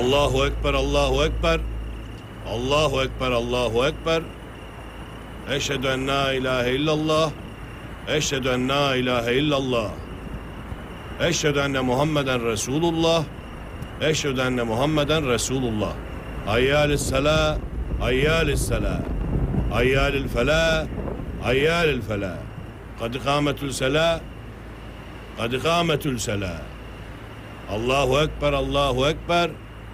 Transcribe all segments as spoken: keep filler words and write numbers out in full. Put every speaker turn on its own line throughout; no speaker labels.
Allahu Ekber, Allahu Ekber. Allahu Ekber, Allahu Ekber. Eşhedü en la ilahe illallah. Eşhedü en la ilahe illallah. Eşhedü enne Muhammeden Resulullah. Eşhedü enne Muhammeden Resulullah. Hayyâlis selâ, hayyâlis selâ. Hayyâlil felâ, hayyâlil felâ. Kad ikâmetül selâ, kad ikâmetül selâ. Allahu Ekber, Allahu Ekber.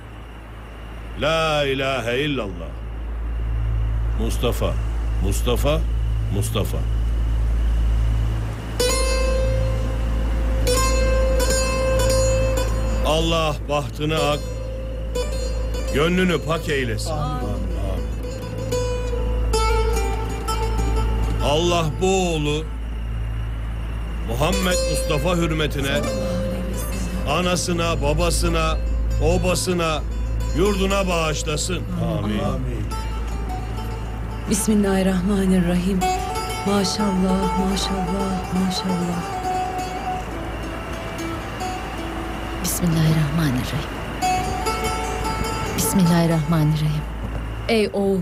La ilahe illallah. Mustafa, Mustafa, Mustafa. Allah bahtını ak, gönlünü pak eylesin. Amin. Allah bu oğlu Muhammed Mustafa hürmetine anasına, babasına, obasına, yurduna bağışlasın. Amin. Amin.
Bismillahirrahmanirrahim. Maşallah, maşallah, maşallah.
Bismillahirrahmanirrahim. Bismillahirrahmanirrahim.
Ey oğul,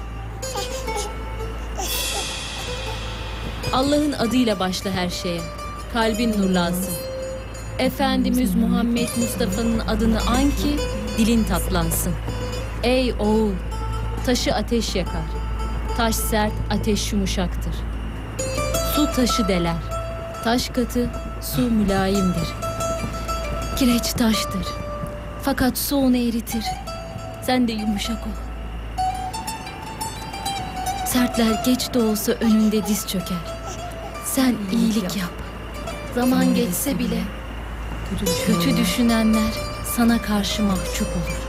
Allah'ın adıyla başla her şeye. Kalbin nurlansın. Efendimiz Muhammed Mustafa'nın adını an ki dilin tatlansın. Ey oğul, taşı ateş yakar. Taş sert, ateş yumuşaktır. Su taşı deler. Taş katı, su mülayimdir. Kireç taştır. Fakat su onu eritir. Sen de yumuşak ol. Sertler geç de olsa önünde diz çöker. Sen iyilik yap. Zaman geçse bile kötü düşünenler sana karşı mahcup olur.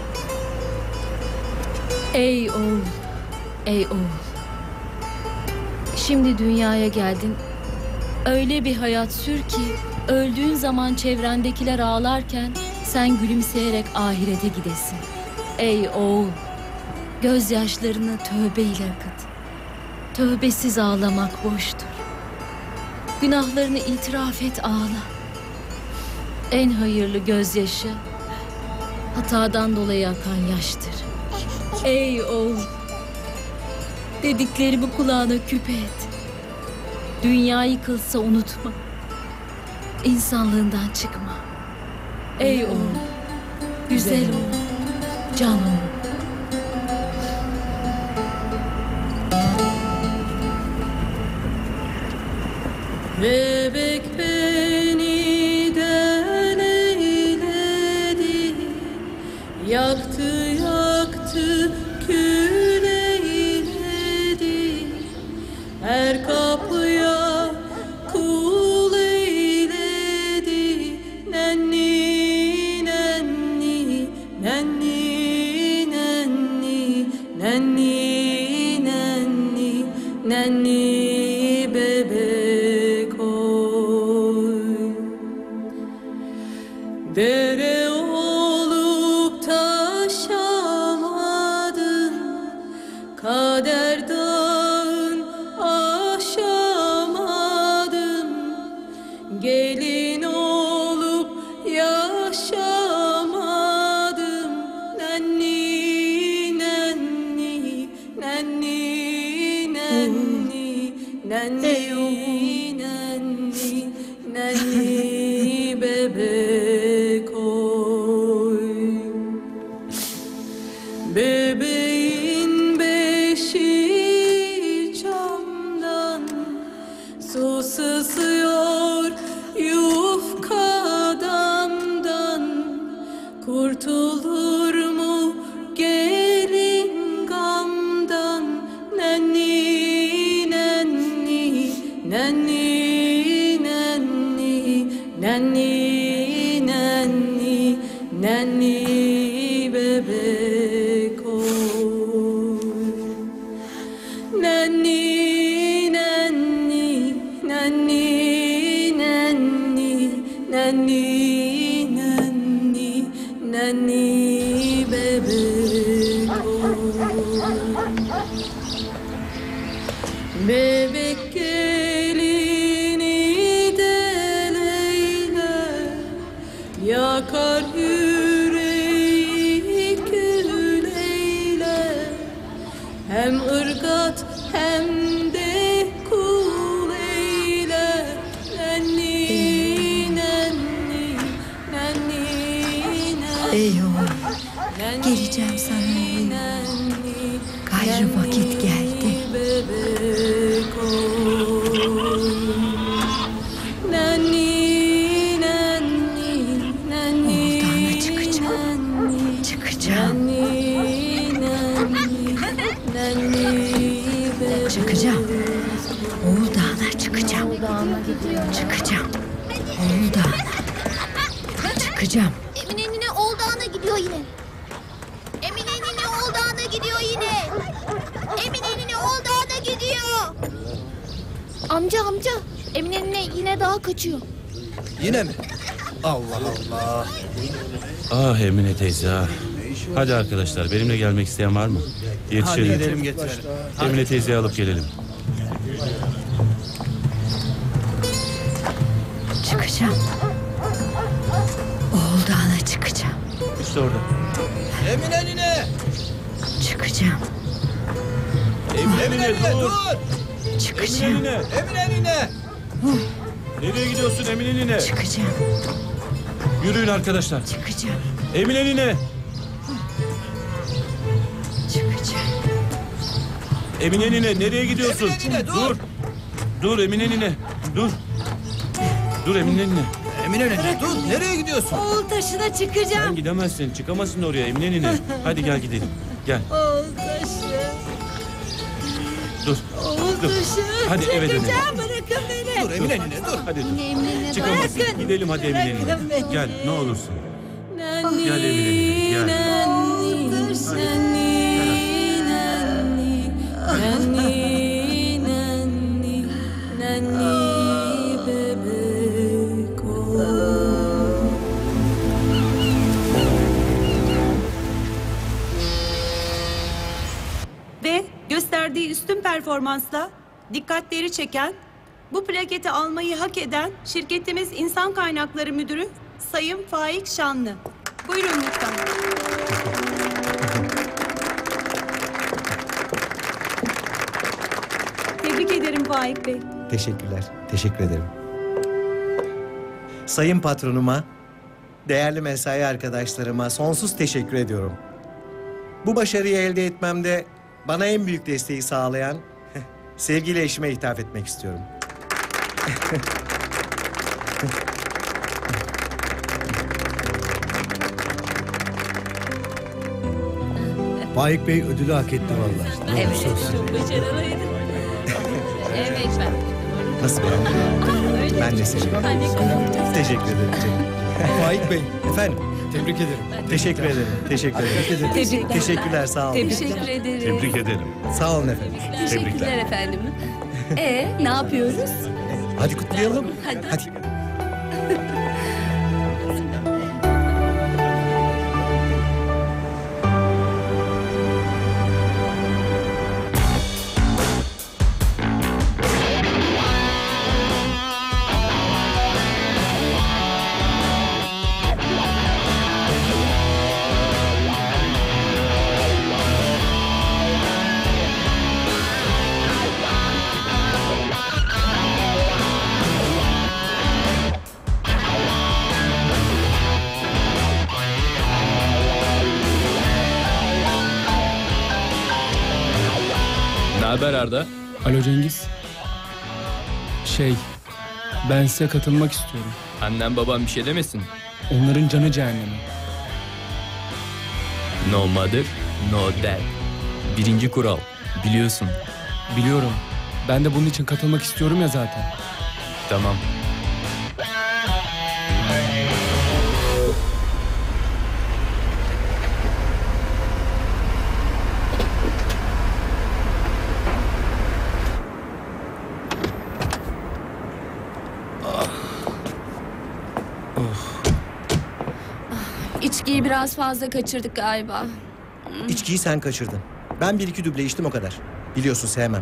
Ey oğul, ey oğul. Şimdi dünyaya geldin. Öyle bir hayat sür ki öldüğün zaman çevrendekiler ağlarken sen gülümseyerek ahirete gidesin. Ey oğul, gözyaşlarını tövbeyle akıt. Tövbesiz ağlamak boştur. Günahlarını itiraf et, ağla. En hayırlı gözyaşı hatadan dolayı akan yaştır. Ey oğul, dediklerimi kulağına küpe et. Dünya yıkılsa unutma. İnsanlığından çıkma. Ey oğul, güzel oğul, can oğul.
bebek beni del eyledi, yaktı yaktı kül eyledi, her kapıya kul eyledi, nenni nenni nenni nenni nenni nenni nenni bebek oy. Dere olup taşamadın, kader dağın aşamadın, gelin olup yaşamadım, nenni nenni nenni nenni nenni nenni nenni bebek oy. Bebeğin beşi camdan, su sızıyor yufka damdan, kurtulur mu gelin gamdan, nenni nenni nenni nenni nenni nenni nenni bebek oy. Nenni nenni nenni nenni nenni nenni nenni bebek oy. Bebek gelini del eyle, yakar yüreği
geleceğim sana oğlum. Gayrı vakit geldi. Oğuldan'a çıkacağım. Çıkacağım. Çıkacağım. Oğuldan'a çıkacağım. Çıkacağım. Oğuldan'a. Çıkacağım.
Emine nine Oğuldan'a gidiyor yine. Emine nine Oğuldan'a gidiyor yine. Emine nine Oğuldan'a gidiyor. Amca amca. Emine nine yine daha kaçıyor.
Yine mi? Allah Allah.
Ah Emine teyze ah. Hadi arkadaşlar benimle gelmek isteyen var mı?
Hadi
Yetişelim.
gidelim getirelim.
Emine teyzeyi alıp gelelim.
Çıkacağım. Oğuldan'a çıkacağım.
İşte orada.
Emine nine.
Çıkacağım.
Emine,
Emine nine
dur.
dur.
Çıkacağım.
Emine nine.
Emine nine.
Nereye gidiyorsun Emine nine?
Çıkacağım.
Yürüyün arkadaşlar.
Çıkacağım.
Emine nine.
Çıkacağım.
Emine nine nereye gidiyorsun?
Emine nine, dur.
Dur. Dur Emine nine. Dur. Dur Emine nine.
Emine nine dur. Nereye gidiyorsun?
Oğul taşına çıkacağım.
Sen gidemezsin. Çıkamazsın oraya Emine nine. Hadi gel gidelim. Gel.
Oğul taşı.
Dur.
Oğul
Dur.
taşı.
Hadi eve dönelim.
Çıkacağım. Bırakın beni.
Dur Emine nine dur.
Hadi dur.
Yine Emine nine
Çıkamazsın.
Bırakın.
Gidelim hadi Emine nine.
Bırakın beni.
Gel ne olursun. Gel Emine nine. Gel.
Oğul taşı.
Ve gösterdiği üstün performansla dikkatleri çeken, bu plaketi almayı hak eden şirketimiz İnsan Kaynakları Müdürü Sayın Faik Şanlı. Buyurun lütfen. Tebrik ederim Faik Bey.
Teşekkürler. Teşekkür ederim. Sayın patronuma, değerli mesai arkadaşlarıma sonsuz teşekkür ediyorum. Bu başarıyı elde etmemde bana en büyük desteği sağlayan sevgili eşime hitap etmek istiyorum.
Faik Bey ödülü hak etti vallahi.
Evet, çok başarılıydı. Evet ben.
Nasıl beğendin? Ben de seviyorum. Teşekkür ederim canım.
Faik Bey
Efendim,
tebrik ederim.
teşekkür ederim. Teşekkür ederim.
Tebrikler.
Teşekkürler, sağ olun.
Tebrikler.
ederim.
Tebrik ederim.
Sağ olun efendim.
Teşekkürler efendim. Ee, ne yapıyoruz?
Hadi kutlayalım.
Hadi.
Hadi.
Ne haber Arda?
Alo Cengiz. Şey, ben size katılmak istiyorum.
Annem babam bir şey demesin.
Onların canı cehennemi.
No mother, no dad. Birinci kural. Biliyorsun.
Biliyorum. Ben de bunun için katılmak istiyorum ya zaten.
Tamam.
İçkiyi biraz fazla kaçırdık galiba.
İçkiyi sen kaçırdın. Ben bir iki duble içtim o kadar. Biliyorsun sevmem.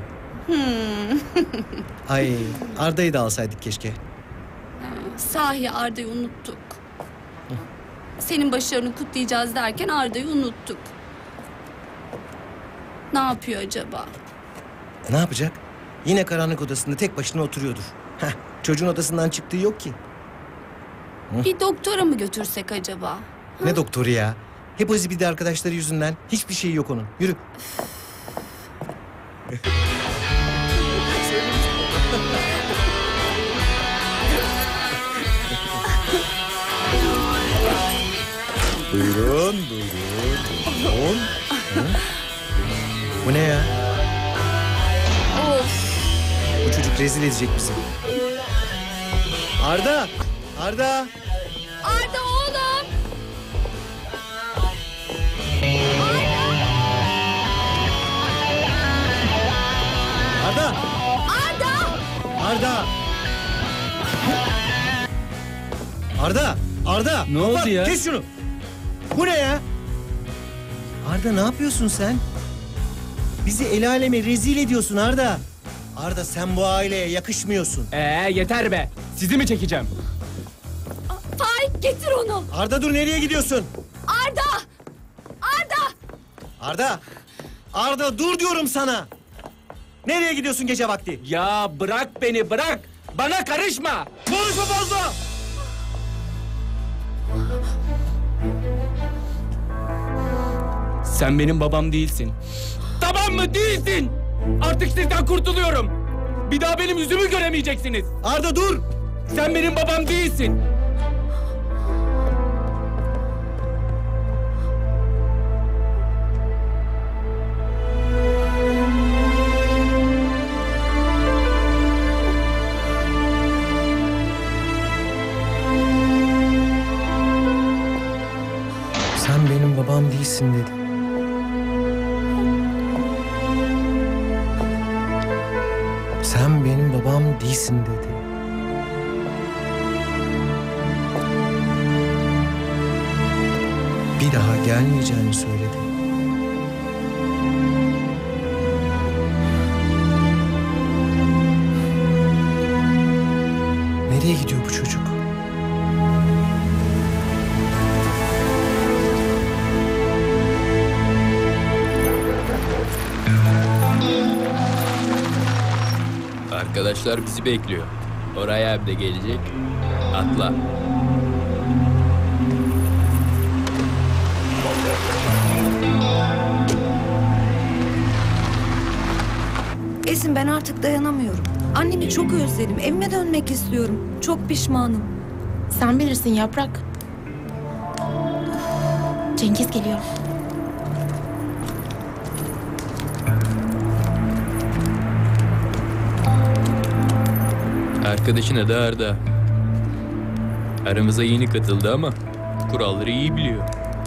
Ay Arda'yı da alsaydık keşke.
Sahi Arda'yı unuttuk. Senin başarını kutlayacağız derken Arda'yı unuttuk. Ne yapıyor acaba?
Ne yapacak? Yine karanlık odasında tek başına oturuyordur. Heh, çocuğun odasından çıktığı yok ki.
Bir doktora mı götürsek acaba?
Ne doktoru ya? Hep o zibidi arkadaşları yüzünden. Hiçbir şey yok onun. Yürü.
Buyurun, buyurun, buyurun.
Bu ne ya? Bu çocuk rezil edecek bizi. Arda! Arda!
Arda oğlum.
Arda!
Arda.
Arda! Arda! Arda!
Ne oldu
Kapat,
ya?
Kes şunu! Bu ne ya? Arda ne yapıyorsun sen? Bizi el aleme rezil ediyorsun Arda. Arda sen bu aileye yakışmıyorsun.
Ee yeter be. Sizi mi çekeceğim?
Faik getir onu.
Arda dur, nereye gidiyorsun?
Arda. Arda.
Arda! Arda dur diyorum sana! Nereye gidiyorsun gece vakti?
Ya bırak beni bırak. Bana karışma.
Konuşma fazla!
Sen benim babam değilsin. Tamam mı? Değilsin. Artık sizden kurtuluyorum. Bir daha benim yüzümü göremeyeceksiniz.
Arda dur!
Sen benim babam değilsin.
Sen benim babam değilsin dedi. Sen benim babam değilsin dedi. Bir daha gelmeyeceğini söyledi. Nereye gidiyor bu çocuk?
Arkadaşlar bizi bekliyor. Oraya abi de gelecek. Atla.
Esin ben artık dayanamıyorum. Annemi çok özledim. Evime dönmek istiyorum. Çok pişmanım.
Sen bilirsin Yaprak. Cengiz geliyor.
Arkadaşın adı Arda. Aramıza yeni katıldı ama kuralları iyi biliyor.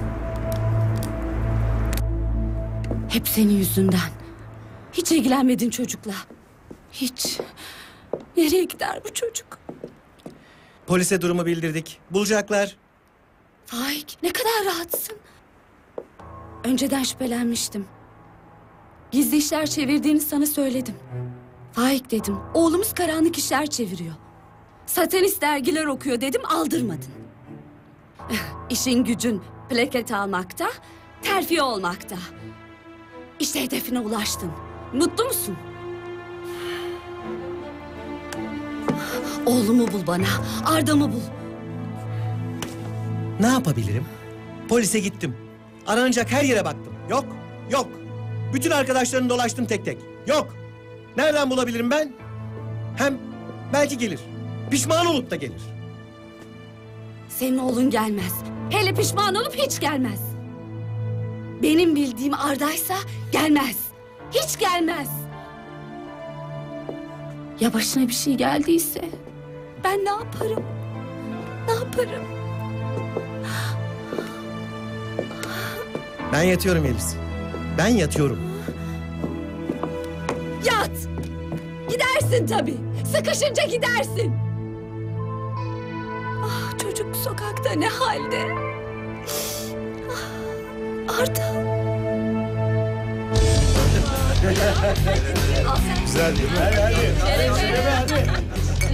Hep senin yüzünden. Hiç ilgilenmedin çocukla. Hiç. Nereye gider bu çocuk?
Polise durumu bildirdik. Bulacaklar.
Faik ne kadar rahatsın. Önceden şüphelenmiştim. Gizli işler çevirdiğini sana söyledim. Faik dedim. Oğlumuz karanlık işler çeviriyor. Satanist dergiler okuyor dedim, aldırmadın. İşin gücün plaket almakta, terfi olmakta. İşte hedefine ulaştın. Mutlu musun? Oğlumu bul bana, Arda'mı bul.
Ne yapabilirim? Polise gittim. Aranacak her yere baktım. Yok, yok. Bütün arkadaşlarını dolaştım tek tek. Yok. Nereden bulabilirim ben? Hem belki gelir. Pişman olup da gelir.
Senin oğlun gelmez. Hele pişman olup hiç gelmez. Benim bildiğim Arda'ysa gelmez. Hiç gelmez. Ya başına bir şey geldiyse ben ne yaparım? Ne yaparım?
Ben yatıyorum Yeliz. Ben yatıyorum.
Yat! Gidersin tabii. Sıkışınca gidersin. Ah çocuk sokakta ne halde? Ah, Arda.
Güzel değil mi? Hadi hadi. Hadi hadi.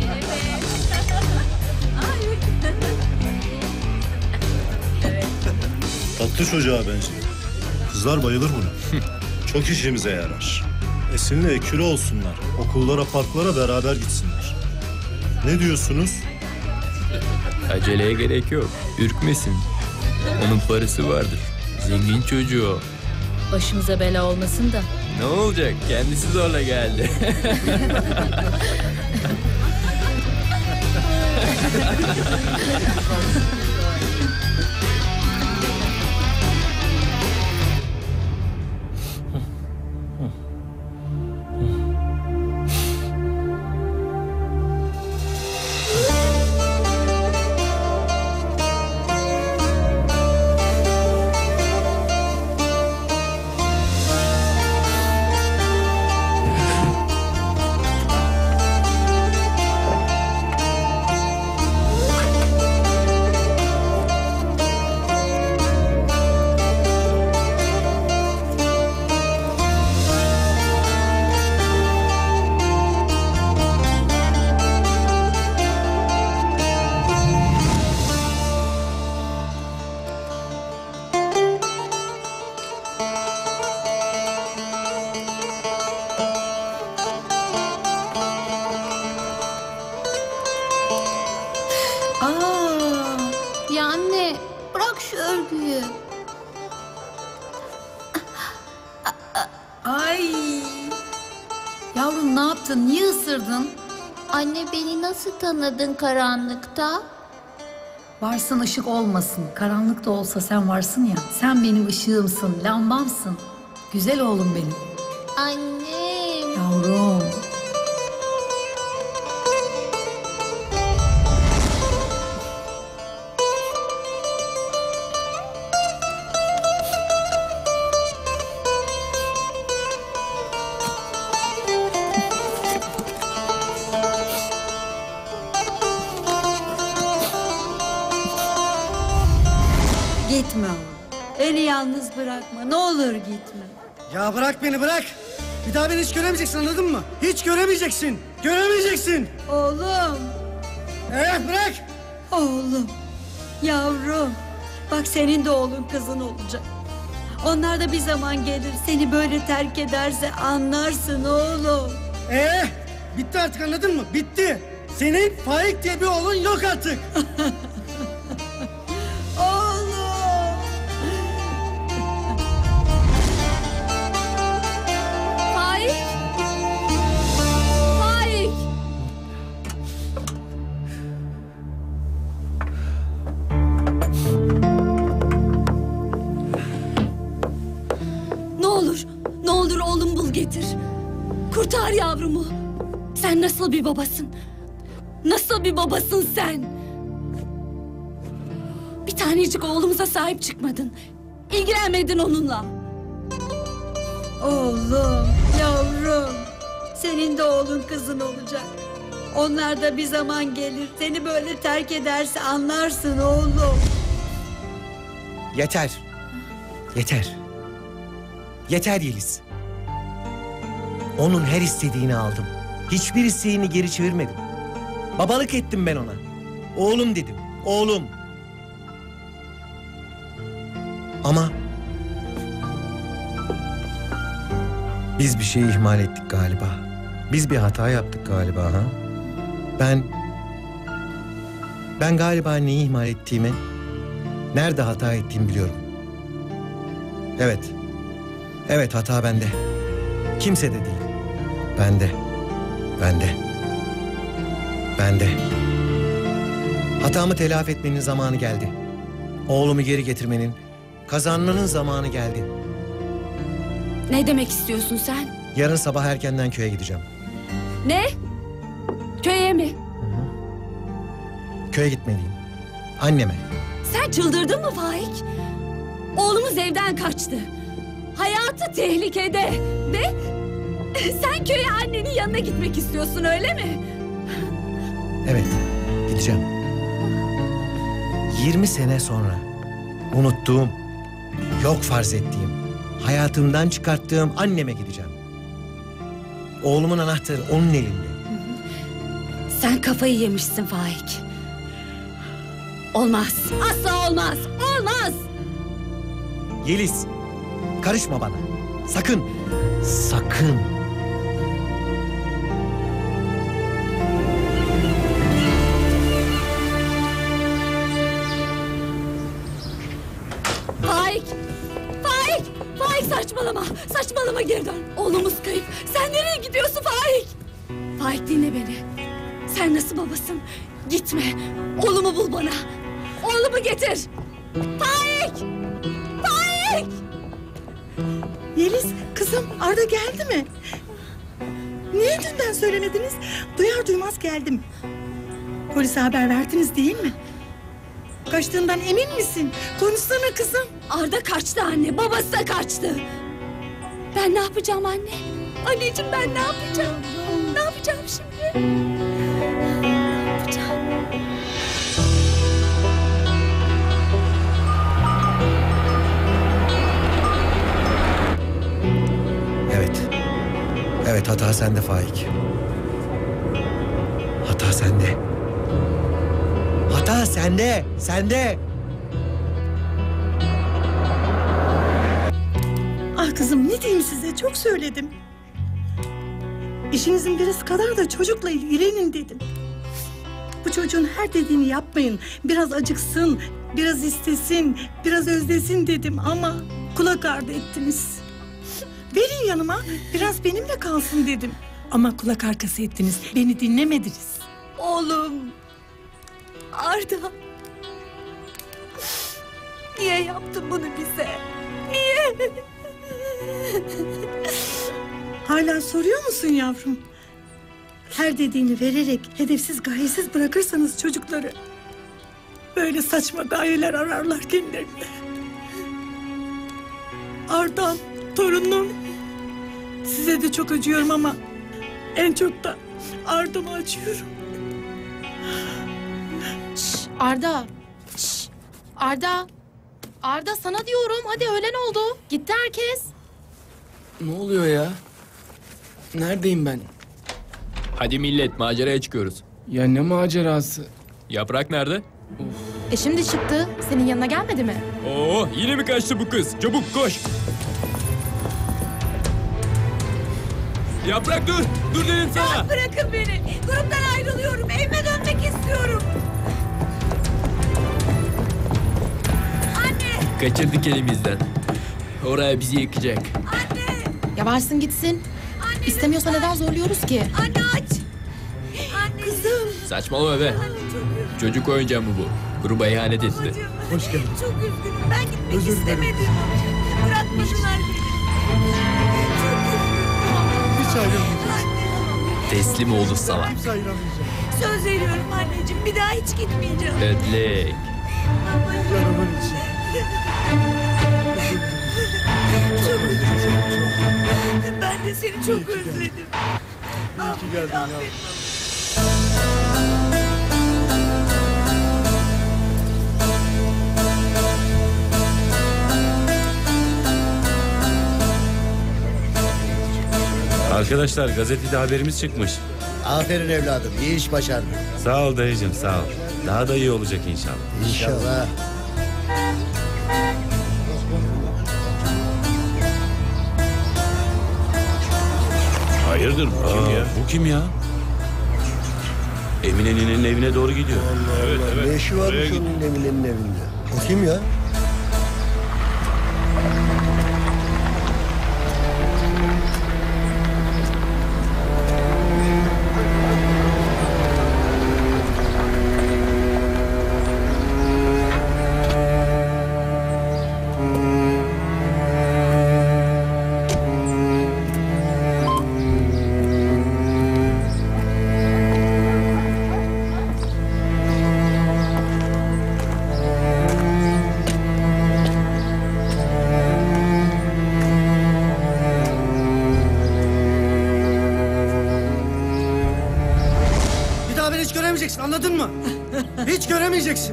Tatlı çocuğa benziyor. Kızlar bayılır buna. Çok işimize yarar. Esin'le ekürü olsunlar. Okullara, parklara beraber gitsinler. Ne diyorsunuz?
Aceleye gerek yok. Ürkmesin. Onun parası vardır. Zengin çocuğu.
Başımıza bela olmasın da.
Ne olacak? Kendisi zorla geldi.
Aa, ya anne bırak şu örgüyü.
Ay. Yavrum ne yaptın? Niye ısırdın?
Anne beni nasıl tanıdın karanlıkta?
Varsın ışık olmasın. Karanlık da olsa sen varsın ya. Sen benim ışığımsın, lambamsın. Güzel oğlum benim.
Annem.
Yavrum.
Gitme oğlum. Beni yalnız bırakma. Ne olur gitme.
Ya bırak beni bırak. Bir daha beni hiç göremeyeceksin anladın mı? Hiç göremeyeceksin. Göremeyeceksin.
Oğlum.
Eh bırak.
Oğlum. Yavrum. Bak senin de oğlun kızın olacak. Onlar da bir zaman gelir seni böyle terk ederse anlarsın oğlum.
Eh bitti artık anladın mı? Bitti. Senin Faik diye bir oğlun yok artık.
Faik! Faik! Ne olur, ne olur oğlum bul getir. Kurtar yavrumu. Sen nasıl bir babasın? Nasıl bir babasın sen? Bir tanecik oğlumuza sahip çıkmadın. İlgilenmedin onunla.
Oğlum, yavrum. Senin de oğlun kızın olacak. Onlar da bir zaman gelir seni böyle terk ederse anlarsın oğlum.
Yeter. Yeter. Yeter Yeliz. Onun her istediğini aldım. Hiçbir isteğini geri çevirmedim. Babalık ettim ben ona. Oğlum dedim. Oğlum. Ama biz bir şeyi ihmal ettik galiba. Biz bir hata yaptık galiba ha. Ben ben galiba neyi ihmal ettiğimi, nerede hata ettiğimi biliyorum. Evet. Evet hata bende. Kimse de değil. Bende. Bende. Bende. Hatamı telafi etmenin zamanı geldi. Oğlumu geri getirmenin, kazanmanın zamanı geldi.
Ne demek istiyorsun sen?
Yarın sabah erkenden köye gideceğim.
Ne? Köye mi?
Köye gitmeliyim. Anneme.
Sen çıldırdın mı Faik? Oğlumuz evden kaçtı. Hayatı tehlikede. Ve sen köye annenin yanına gitmek istiyorsun öyle mi?
Evet, gideceğim. yirmi sene sonra unuttuğum, yok farz ettiğim, hayatımdan çıkarttığım anneme gideceğim. Oğlumun anahtarı onun elinde.
Sen kafayı yemişsin Faik. Olmaz. Asla olmaz. Olmaz.
Yeliz, karışma bana. Sakın, sakın.
Faik.
Saçmalama geri dön. Oğlumuz kayıp. Sen nereye gidiyorsun Faik? Faik dinle beni. Sen nasıl babasın? Gitme. Oğlumu bul bana. Oğlumu getir. Faik! Faik!
Yeliz, kızım Arda geldi mi? Niye dünden söylemediniz? Duyar duymaz geldim. Polise haber verdiniz değil mi? Kaçtığından emin misin? Konuşsana kızım.
Arda kaçtı anne. Babası da kaçtı. Ben ne yapacağım anne? Anneciğim ben ne yapacağım? Ne yapacağım şimdi? Ne yapacağım?
Evet. Evet, hata sende Faik. Hata sende. Hata sende. Sende.
Ah kızım ne diyeyim size, çok söyledim. İşinizin birisi kadar da çocukla ilgilenin dedim. Bu çocuğun her dediğini yapmayın. Biraz acıksın, biraz istesin, biraz özlesin dedim ama kulak ardı ettiniz. Verin yanıma, biraz benimle kalsın dedim. Ama kulak arkası ettiniz, beni dinlemediniz.
Oğlum. Arda. Niye yaptın bunu bize? Niye?
Hala soruyor musun yavrum? Her dediğini vererek hedefsiz gayesiz bırakırsanız çocukları böyle saçma gayeler ararlar kendilerine. Arda'm, torunum, size de çok acıyorum ama en çok da Arda'ma acıyorum.
Şş, Arda. Şş, Arda. Arda sana diyorum. Hadi öğlen oldu. Gitti herkes.
Ne oluyor ya? Neredeyim ben?
Hadi millet maceraya çıkıyoruz.
Ya ne macerası?
Yaprak nerede?
E şimdi çıktı. Senin yanına gelmedi mi?
Oo, yine mi kaçtı bu kız? Çabuk koş. Yaprak dur. Dur dedim sana.
Ya bırakın beni. Gruptan ayrılıyorum. Evime dönmek istiyorum. Anne.
Kaçırdık elimizden. Oraya bizi yıkacak.
Anne.
Ya varsın gitsin.
Anne.
İstemiyorsa neden zorluyoruz ki?
Anne aç. Anne. Kızım.
Saçmalama be. Çocuk oyuncağı mı bu? Gruba ihanet etti.
Hoş geldin.
Çok üzgünüm. Ben gitmek
Özür dilerim.
istemedim. Bırakmadılar beni.
Hiç ayrılmayacağız.
Teslim oldu salak.
Hiç ayrılmayacağız.
Söz veriyorum anneciğim. Bir daha hiç gitmeyeceğim.
Ödlek.
Canımın için.
Çok üzgünüm. Ben de seni çok özledim.
İyi ki geldin yavrum.
Arkadaşlar gazetede haberimiz çıkmış.
Aferin evladım, iyi iş başardın.
Sağ ol dayıcığım sağ ol. Daha da iyi olacak inşallah.
İnşallah.
Hayırdır bu kim ya? Bu kim ya? Emine ninenin evine doğru gidiyor.
Allah
Evet,
Allah,
evet.
ne işi varmış
Oraya
onun Emine'nin evinde? O kim ya?
Bir daha beni hiç göremeyeceksin, anladın mı? Hiç göremeyeceksin.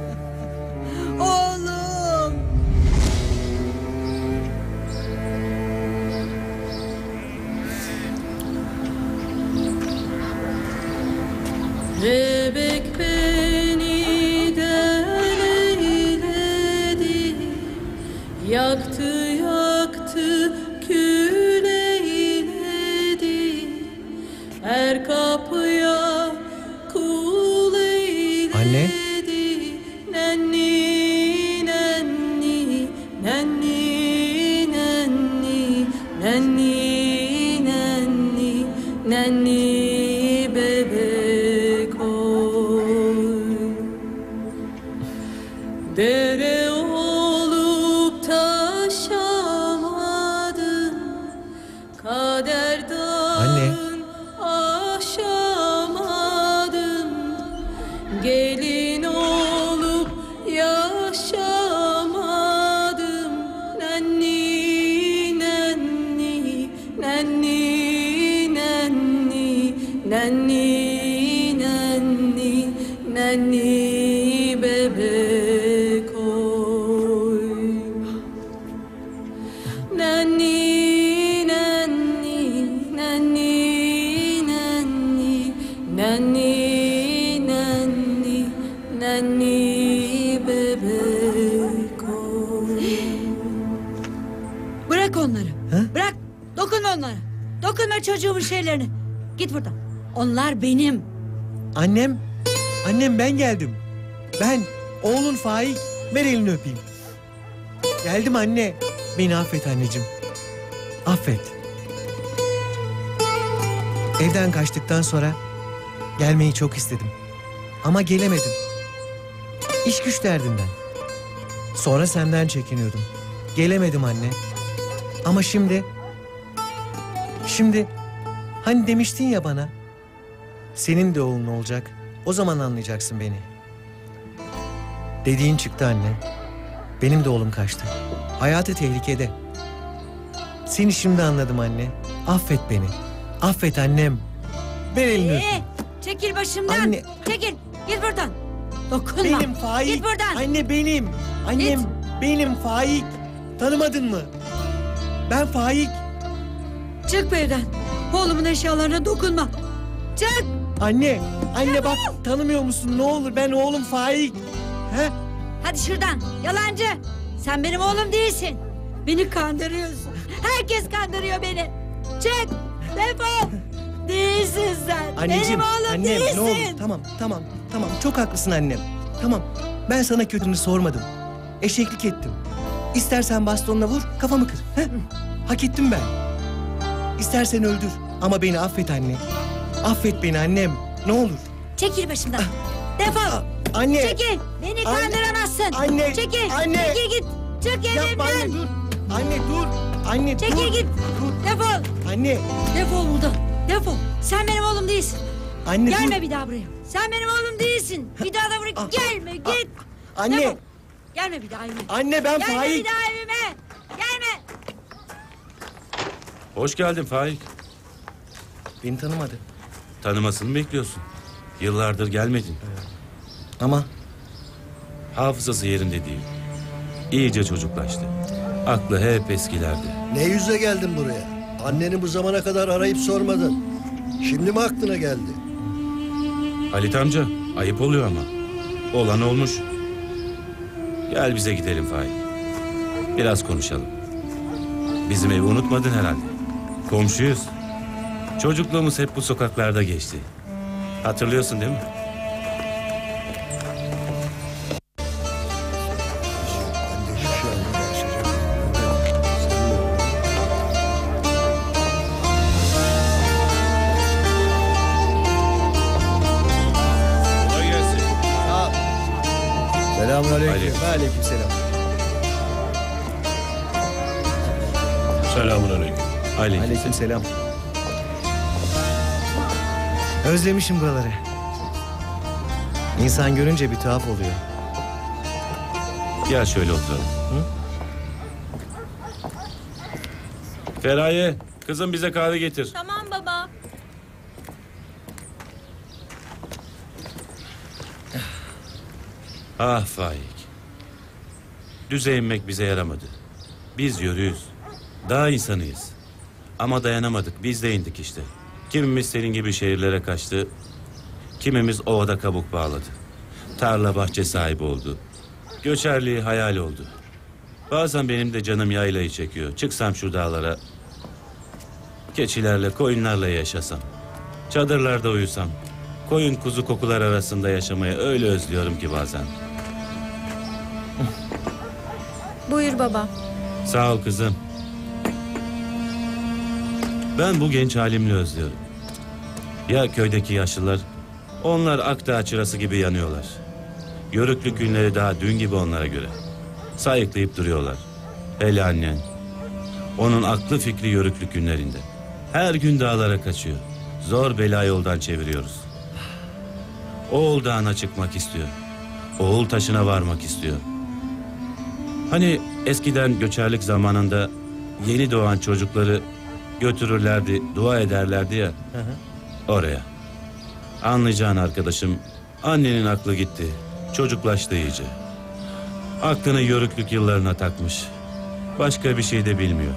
Oğlum.
Bebek beni deleyledi, yaktı yaktı kül eyledi, her kapıya kul eyledi.
Anne.
Nenni nenni nenni nenni gelin olup yaşamadım. Nenni, nenni, nenni, nenni, nenni, nenni, nenni bebek oy. Nenni, nenni, nenni, nenni, nenni, nenni, nenni bebek oy.
Bırak onları. Bırak. Dokunma onlara. Dokunma çocuğumun şeylerini. Git buradan. Onlar benim.
Annem, annem ben geldim. Ben, oğlun Faik. Ver elini öpeyim. Geldim anne. Beni affet anneciğim. Affet. Evden kaçtıktan sonra gelmeyi çok istedim. Ama gelemedim. İş güç derdinden. Sonra senden çekiniyordum. Gelemedim anne. Ama şimdi... Şimdi... Hani demiştin ya bana... Senin de oğlun olacak. O zaman anlayacaksın beni. Dediğin çıktı anne. Benim de oğlum kaçtı. Hayatı tehlikede. Seni şimdi anladım anne. Affet beni. Affet annem. Ver elini
Ee,
öpeyim.
çekil başımdan.
Anne.
Çekil. Git buradan. Dokunma.
Benim Faik.
Git buradan.
Anne benim. Annem
Git.
benim Faik. Tanımadın mı? Ben Faik.
Çık bu evden. Oğlumun eşyalarına dokunma. Çık.
Anne. Anne bak tanımıyor musun? Ne olur ben oğlum Faik. He?
Hadi şuradan. Yalancı. Sen benim oğlum değilsin. Beni kandırıyorsun. Herkes kandırıyor beni. Çık. Defol. Değilsin sen.
Anneciğim,
benim oğlum
annem
değilsin.
ne olur tamam tamam tamam çok haklısın annem. Tamam ben sana kötünü sormadım. Eşeklik ettim. İstersen bastonla vur kafamı kır. He? Hak ettim ben. İstersen öldür ama beni affet anne. Affet beni annem ne olur.
Çekil başımdan. Defol.
Anne.
Çekil. Beni
Anne.
kandıramazsın.
Anne.
Çekil.
Anne.
Çekil git. Çık
Yapma anne
evimden.
dur. Anne dur. Anne
Çekil
dur.
git.
Dur.
Defol.
Anne.
Defol buradan. Defol. Sen benim oğlum değilsin.
Anne
Gelme
dur.
bir daha buraya. Sen benim oğlum değilsin. Bir daha da buraya gelme git.
Anne.
Defol. Gelme bir daha evime.
Anne ben
Gelme
Faik.
bir daha evime. Gelme.
Hoş geldin Faik.
Beni tanımadı.
Tanımasını bekliyorsun. Yıllardır gelmedin.
Ama?
Hafızası yerinde değil. İyice çocuklaştı. Aklı hep eskilerde.
Ne yüzle geldin buraya? Anneni bu zamana kadar arayıp sormadın. Şimdi mi aklına geldi?
Halit amca, ayıp oluyor ama. Olan olmuş. Gel bize gidelim Faik. Biraz konuşalım. Bizim evi unutmadın herhalde. Komşuyuz. Çocukluğumuz hep bu sokaklarda geçti. Hatırlıyorsun değil mi?
Kolay gelsin.
Selamünaleyküm.
Aleyküm.
Aleykümselam.
Selamünaleyküm.
Aleyküm.
Aleykümselam. Özlemişim buraları. İnsan görünce bir tuhaf oluyor.
Gel şöyle oturalım. Hı? Feraye, kızım bize kahve getir.
Tamam baba.
Ah Faik. Düze inmek bize yaramadı. Biz yürüyüz. Daha insanıyız. Ama dayanamadık. Biz de indik işte. Kimimiz senin gibi şehirlere kaçtı. Kimimiz ovada kabuk bağladı. Tarla bahçe sahibi oldu. Göçerliği hayal oldu. Bazen benim de canım yaylayı çekiyor. Çıksam şu dağlara. Keçilerle, koyunlarla yaşasam. Çadırlarda uyusam. Koyun kuzu kokular arasında yaşamayı öyle özlüyorum ki bazen.
Buyur baba.
Sağ ol kızım. Ben bu genç halimle özlüyorum. Ya köydeki yaşlılar? Onlar Akdağ çırası gibi yanıyorlar. Yörüklük günleri daha dün gibi onlara göre. Sayıklayıp duruyorlar. Hele annen. Onun aklı fikri yörüklük günlerinde. Her gün dağlara kaçıyor. Zor bela yoldan çeviriyoruz. Oğul Dağı'na çıkmak istiyor. Oğul Taşı'na varmak istiyor. Hani eskiden göçerlik zamanında yeni doğan çocukları götürürlerdi, dua ederlerdi ya. Hı hı. Oraya. Anlayacağın arkadaşım, annenin aklı gitti. Çocuklaştı iyice. Aklını yörüklük yıllarına takmış. Başka bir şey de bilmiyor.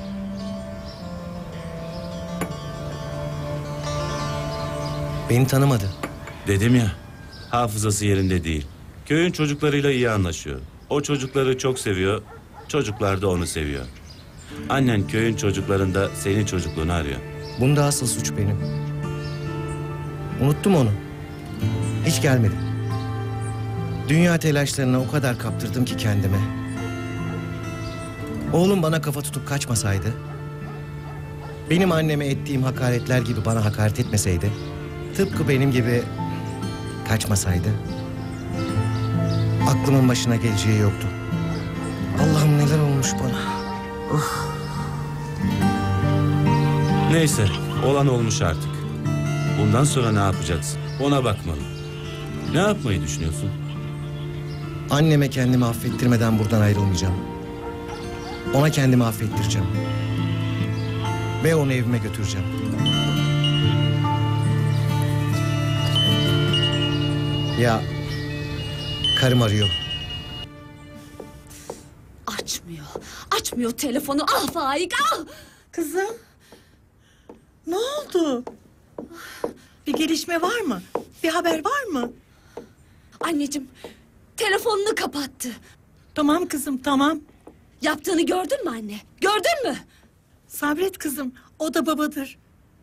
Beni tanımadı.
Dedim ya, hafızası yerinde değil. Köyün çocuklarıyla iyi anlaşıyor. O çocukları çok seviyor, çocuklar da onu seviyor. Annen köyün çocuklarında senin çocukluğunu arıyor.
Bunda asıl suç benim. Unuttum onu. Hiç gelmedi. Dünya telaşlarına o kadar kaptırdım ki kendime. Oğlum bana kafa tutup kaçmasaydı, benim anneme ettiğim hakaretler gibi bana hakaret etmeseydi, tıpkı benim gibi kaçmasaydı, aklımın başına geleceği yoktu. Allah'ım neler olmuş bana. Of.
Neyse, olan olmuş artık. Bundan sonra ne yapacaksın? Ona bakmalı. Ne yapmayı düşünüyorsun?
Anneme kendimi affettirmeden buradan ayrılmayacağım. Ona kendimi affettireceğim. Ve onu evime götüreceğim. Ya, karım arıyor.
Açmıyor. Açmıyor telefonu. Ah Faik ah!
Kızım. Ne oldu? Bir gelişme var mı? Bir haber var mı?
Anneciğim telefonunu kapattı.
Tamam kızım tamam.
Yaptığını gördün mü anne? Gördün mü?
Sabret kızım. O da babadır.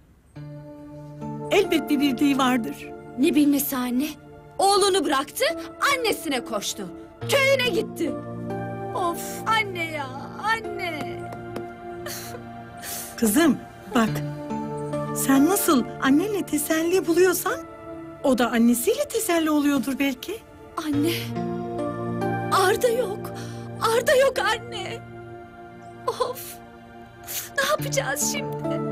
Elbet bir bildiği vardır.
Ne bilmesi anne? Oğlunu bıraktı, annesine koştu. Köyüne gitti. Of anne ya, anne.
Kızım bak. Sen nasıl annenle teselli buluyorsan, o da annesiyle teselli oluyordur belki.
Anne. Arda yok. Arda yok anne. Of. Ne yapacağız şimdi?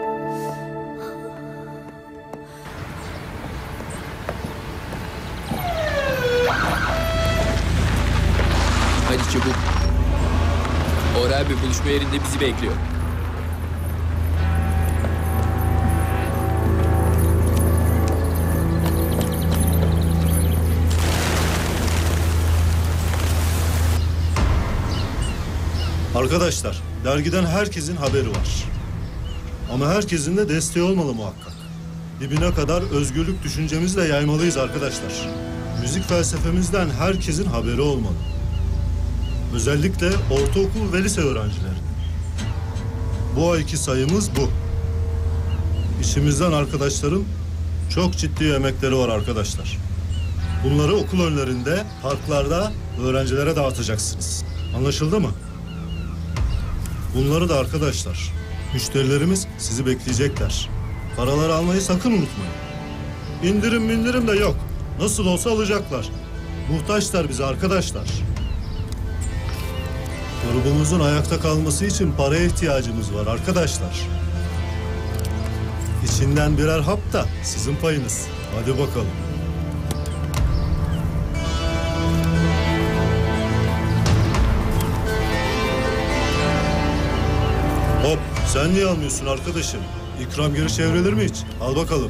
Hadi çabuk. Orhan abi buluşma yerinde bizi bekliyor.
Arkadaşlar, dergiden herkesin haberi var. Ama herkesin de desteği olmalı muhakkak. Dibine kadar özgürlük düşüncemizle yaymalıyız arkadaşlar. Müzik felsefemizden herkesin haberi olmalı. Özellikle ortaokul ve lise öğrencileri. Bu ayki sayımız bu. İçimizden arkadaşların çok ciddi emekleri var arkadaşlar. Bunları okul önlerinde, parklarda öğrencilere dağıtacaksınız. Anlaşıldı mı? Bunları da arkadaşlar, müşterilerimiz sizi bekleyecekler. Paraları almayı sakın unutmayın. İndirim indirim de yok. Nasıl olsa alacaklar. Muhtaçlar bize arkadaşlar. Grubumuzun ayakta kalması için paraya ihtiyacımız var arkadaşlar. İçinden birer hap da sizin payınız. Hadi bakalım. Hop, sen niye almıyorsun arkadaşım? İkram geri çevrilir mi hiç? Al bakalım.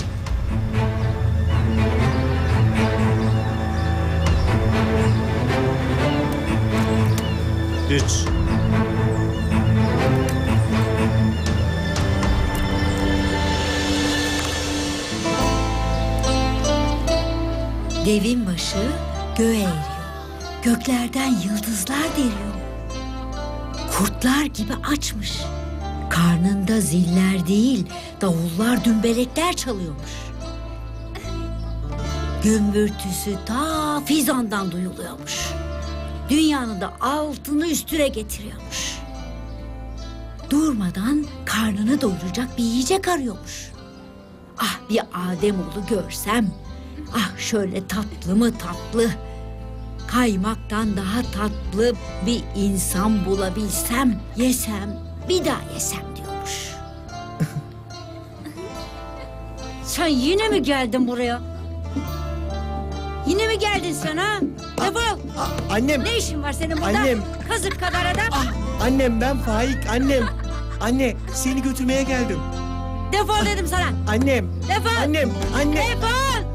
Hiç.
Devin başı göğe eriyor. Göklerden yıldızlar deriyor. Kurtlar gibi açmış. Karnında ziller değil, davullar, dümbelekler çalıyormuş. Gümbürtüsü ta Fizan'dan duyuluyormuş. Dünyanın da altını üstüne getiriyormuş. Durmadan karnını doyuracak bir yiyecek arıyormuş. Ah bir Ademoğlu görsem, ah şöyle tatlı mı tatlı, kaymaktan daha tatlı bir insan bulabilsem, yesem, bir daha yesem diyormuş. Sen yine mi geldin buraya? Yine mi geldin sen ha? Defol.
Annem.
Ne işin var senin burada?
Annem.
Kazık kadar adam.
Annem ben Faik annem. Anne seni götürmeye geldim.
Defol dedim sana.
Annem.
Defol.
Annem. Anne.
Defol.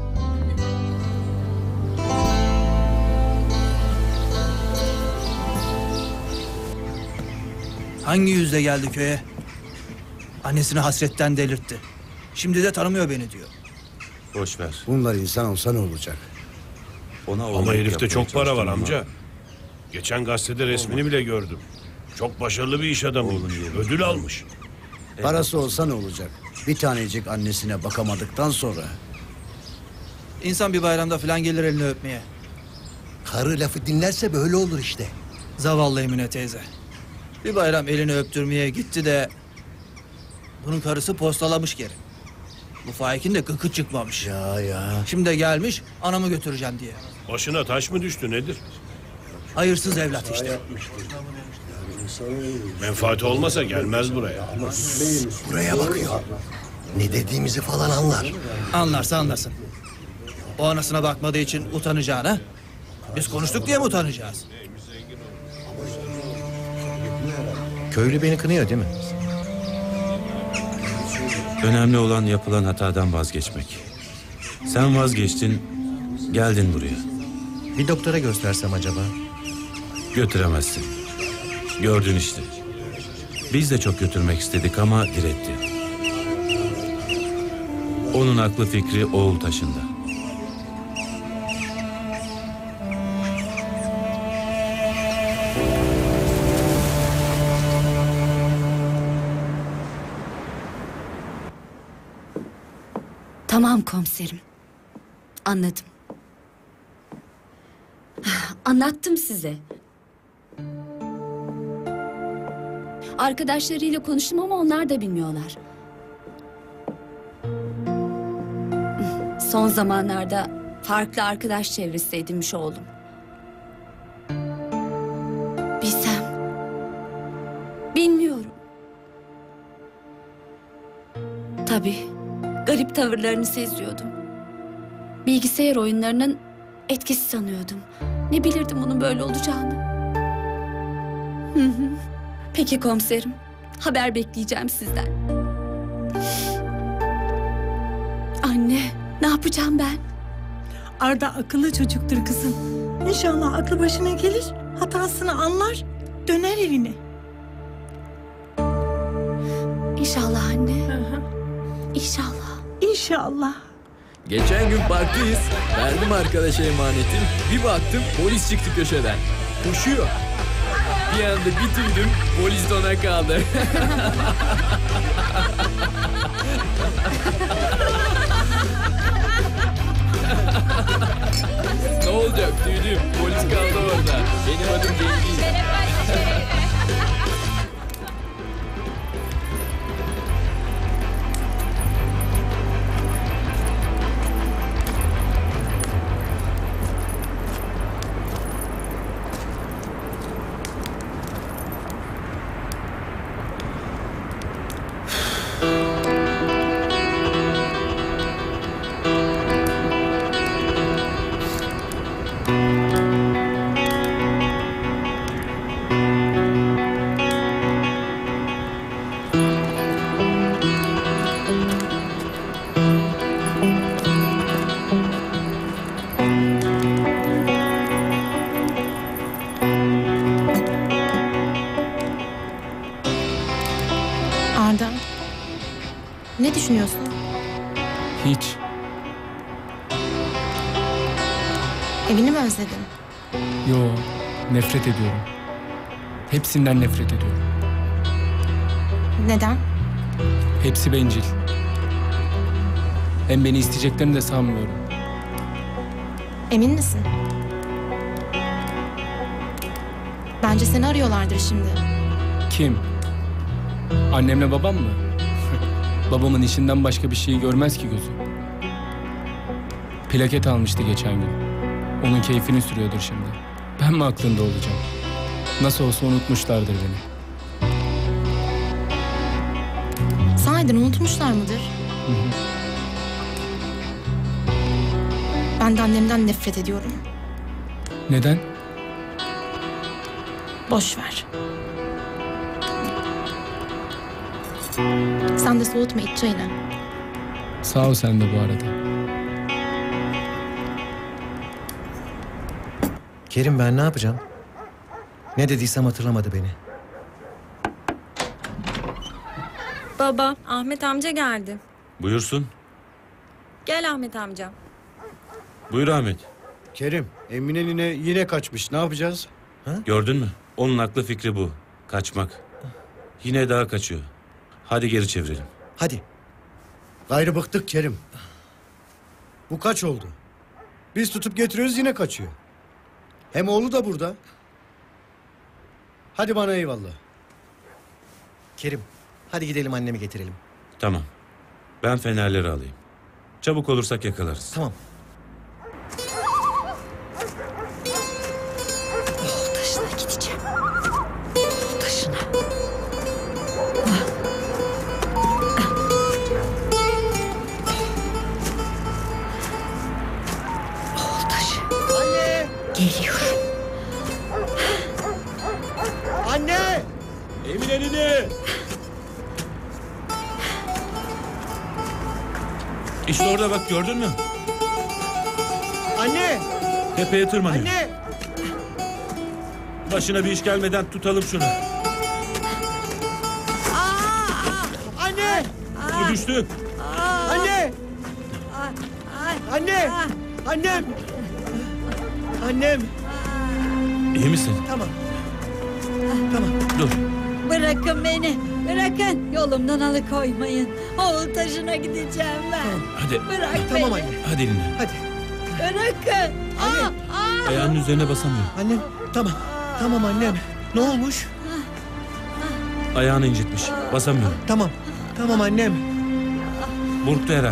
Hangi yüzle geldi köye? Annesini hasretten delirtti. Şimdi de tanımıyor beni diyor.
Boş ver.
Bunlar insan olsa ne olacak?
Ona
Ama
olmayı
herifte
yapmaya
çok para var
çalıştım ama-
amca. Geçen gazetede resmini bile gördüm. Çok başarılı bir iş adamıymış. Ödül almış.
Parası olsa ne olacak? Bir tanecik annesine bakamadıktan sonra.
İnsan bir bayramda falan gelir elini öpmeye.
Karı lafı dinlerse böyle olur işte.
Zavallı Emine teyze. Bir bayram elini öptürmeye gitti de... bunun karısı postalamış geri. Bu Faik'in de gıkı çıkmamış.
Ya ya.
Şimdi de gelmiş anamı götüreceğim diye.
Başına taş mı düştü nedir?
Hayırsız evlat işte.
Menfaati olmasa gelmez buraya.
Buraya bakıyor. Ne dediğimizi falan anlar.
Anlarsa anlasın. O anasına bakmadığı için utanacağına... biz konuştuk diye mi utanacağız?
Köylü beni kınıyor değil mi?
Önemli olan yapılan hatadan vazgeçmek. Sen vazgeçtin, geldin buraya.
Bir doktora göstersem acaba?
Götüremezsin. Gördün işte. Biz de çok götürmek istedik ama diretti. Onun aklı fikri oğul taşında.
Tamam komiserim. Anladım. Anlattım size. Arkadaşlarıyla konuştum ama onlar da bilmiyorlar. Son zamanlarda farklı arkadaş çevresi edinmiş oldum. Bilsem. Bilmiyorum. Tabii. Garip tavırlarını seziyordum. Bilgisayar oyunlarının etkisi sanıyordum. Ne bilirdim onun böyle olacağını. Hı hı. Peki komiserim. Haber bekleyeceğim sizden. Anne, ne yapacağım ben?
Arda akıllı çocuktur kızım. İnşallah aklı başına gelir, hatasını anlar, döner evine.
İnşallah anne. İnşallah.
İnşallah.
Geçen gün parktayız. Verdim arkadaşa emanetim. Bir baktım polis çıktı köşeden. Koşuyor. Bir anda bitirdim. Polis de ona kaldı. Ne olacak duydum. Polis kaldı orada. Benim adım Cengiz.
Arda. Ne düşünüyorsun?
Hiç.
Evini mi özledin?
Yo, nefret ediyorum. Hepsinden nefret ediyorum.
Neden?
Hepsi bencil. Hem beni isteyeceklerini de sanmıyorum.
Emin misin? Bence seni arıyorlardır şimdi.
Kim? Annemle babam mı? Babamın işinden başka bir şeyi görmez ki gözü. Plaket almıştı geçen gün. Onun keyfini sürüyordur şimdi. Ben mi aklında olacağım? Nasıl olsa unutmuşlardır beni.
Sahiden unutmuşlar mıdır?
Hı hı.
Ben de annemden nefret ediyorum.
Neden?
Boş ver. Sen de soğutma iç çayını.
Sağ ol sen de bu arada.
Kerim ben ne yapacağım? Ne dediysem hatırlamadı beni.
Baba, Ahmet amca geldi.
Buyursun.
Gel Ahmet amca.
Buyur Ahmet.
Kerim, Emine nine yine kaçmış. Ne yapacağız?
Gördün mü? Onun aklı fikri bu. Kaçmak. Yine daha kaçıyor. Hadi geri çevirelim.
Hadi.
Gayrı bıktık Kerim. Bu kaç oldu? Biz tutup getiriyoruz yine kaçıyor. Hem oğlu da burada. Hadi bana eyvallah.
Kerim hadi gidelim annemi getirelim.
Tamam. Ben fenerleri alayım. Çabuk olursak yakalarız.
Tamam.
Oğul taşına gideceğim. Oğul taşına. Oğul taşı.
Anne!
Geliyorum.
Anne!
Emine nine!
İşte orada bak gördün mü?
Anne!
Tepeye tırmanıyor.
Anne!
Başına bir iş gelmeden tutalım şunu.
Anne!
Bu düştü.
Anne! Anne! Annem! Annem!
İyi misin?
Tamam. Tamam.
Dur.
Bırakın beni. Bırakın. Yolumdan alıkoymayın. Oğul taşına gideceğim ben.
Hadi.
Bırak
Tamam
beni.
anne.
Hadi eline.
Hadi.
Bırakın.
Anne.
Aa, aa.
Ayağının üzerine basamıyor.
Annem. Tamam. Tamam annem. Ne olmuş?
Ayağını incitmiş. Basamıyor.
Tamam. Tamam annem.
Burktu herhalde.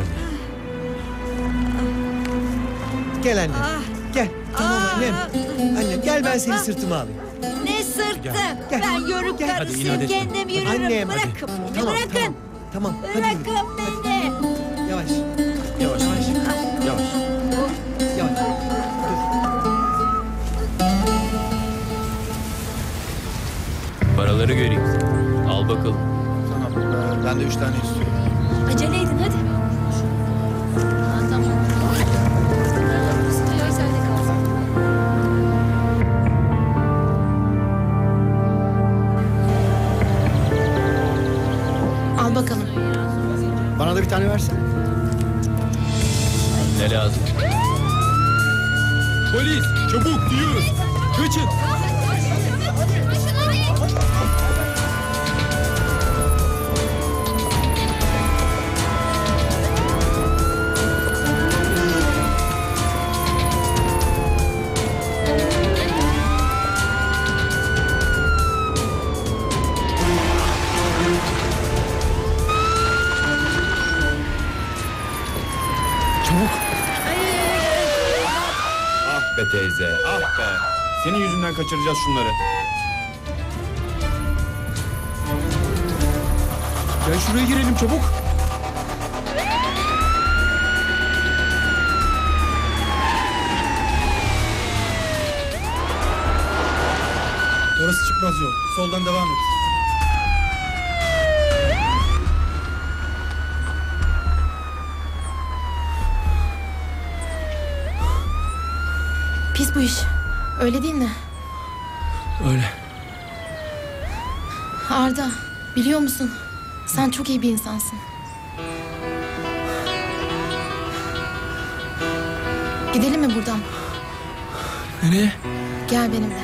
Gel annem. Gel. Tamam annem. Annem gel ben seni sırtıma alayım.
Ne sırtı?
Gel.
Gel.
Ben yörük
Gel.
Hadi
karısıyım.
inat etme.
Kendim yürürüm.
Annem, hadi.
Bırakın beni.
Tamam,
Bırakın.
Tamam. Hadi.
Bırakın beni.
Yavaş. Yavaş. Yavaş. Yavaş. Yavaş.
Paraları göreyim. Al bakalım.
Sana ben de üç tane istiyorum.
Acele edin hadi. Ha, tamam. Hayır, sen de kalsın.
Al bakalım.
Bana da bir tane versene.
Ne lazım?
Polis! Çabuk diyoruz! Kaçın! Çabuk!
Ah be teyze, ah be. Senin yüzünden kaçıracağız şunları.
Gel şuraya girelim çabuk!
Orası çıkmaz yol. Soldan devam et.
Pis bu iş. Öyle değil mi?
Öyle.
Arda, biliyor musun? Sen çok iyi bir insansın. Gidelim mi buradan?
Nereye?
Gel benimle.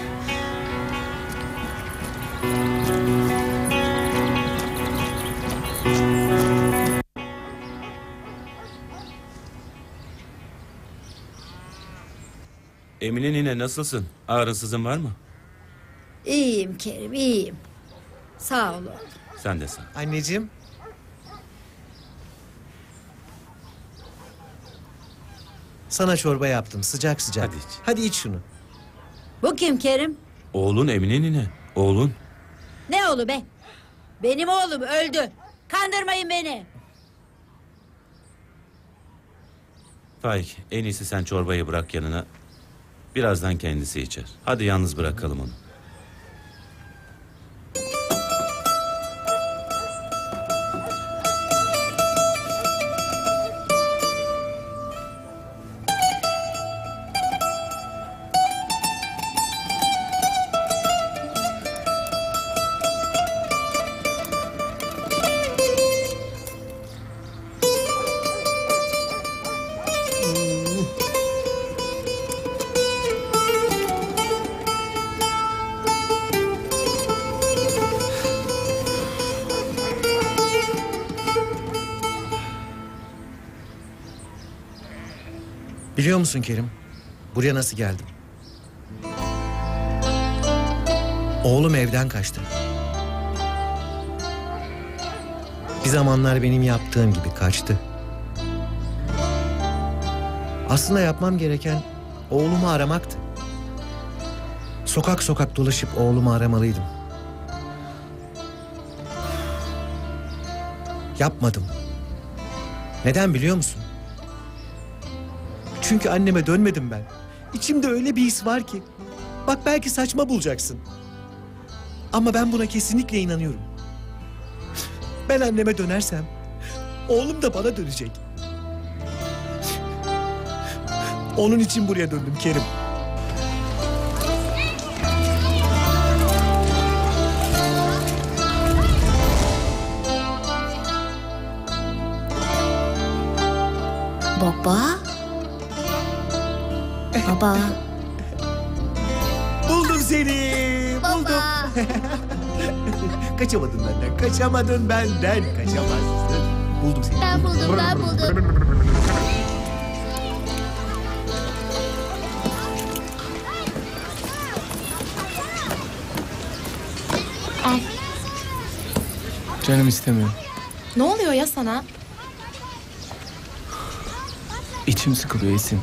Emine nine nasılsın? Ağrınsızın var mı?
İyiyim Kerim, iyiyim. Sağ ol oğlum.
Sen de sağ.
Anneciğim. Sana çorba yaptım sıcak sıcak.
Hadi iç.
Hadi iç şunu.
Bu kim Kerim?
Oğlun Emine nine. Oğlun.
Ne oğlu be? Benim oğlum öldü. Kandırmayın beni.
Faik, en iyisi sen çorbayı bırak yanına. Birazdan kendisi içer. Hadi yalnız bırakalım onu.
Biliyor musun Kerim? Buraya nasıl geldim? Oğlum evden kaçtı. Bir zamanlar benim yaptığım gibi kaçtı. Aslında yapmam gereken oğlumu aramaktı. Sokak sokak dolaşıp oğlumu aramalıydım. Yapmadım. Neden biliyor musun? Çünkü anneme dönmedim ben. İçimde öyle bir his var ki. Bak belki saçma bulacaksın. Ama ben buna kesinlikle inanıyorum. Ben anneme dönersem oğlum da bana dönecek. Onun için buraya döndüm Kerim.
Baba. Baba.
Buldum seni. Buldum. Kaçamadın benden. Kaçamadın benden. Kaçamazsın. Buldum seni.
Ben buldum, ben buldum.
Al.
Canım istemiyor.
Ne oluyor ya sana?
İçim sıkılıyor Esin.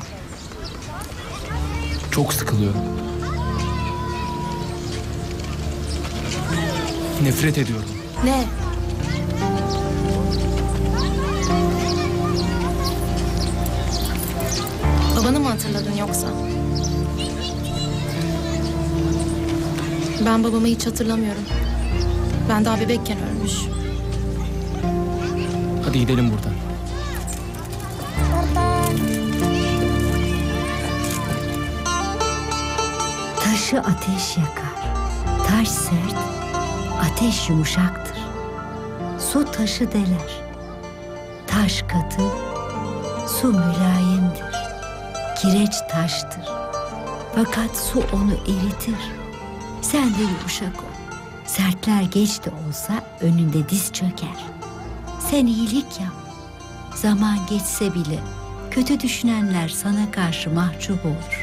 Çok sıkılıyorum. Nefret ediyorum.
Ne? Babanı mı hatırladın yoksa? Ben babamı hiç hatırlamıyorum. Ben daha bebekken ölmüş.
Hadi gidelim buradan.
Taşı ateş yakar. Taş sert, ateş yumuşaktır. Su taşı deler. Taş katı, su mülayimdir. Kireç taştır. Fakat su onu eritir. Sen de yumuşak ol. Sertler geç de olsa önünde diz çöker. Sen iyilik yap. Zaman geçse bile kötü düşünenler sana karşı mahcup olur.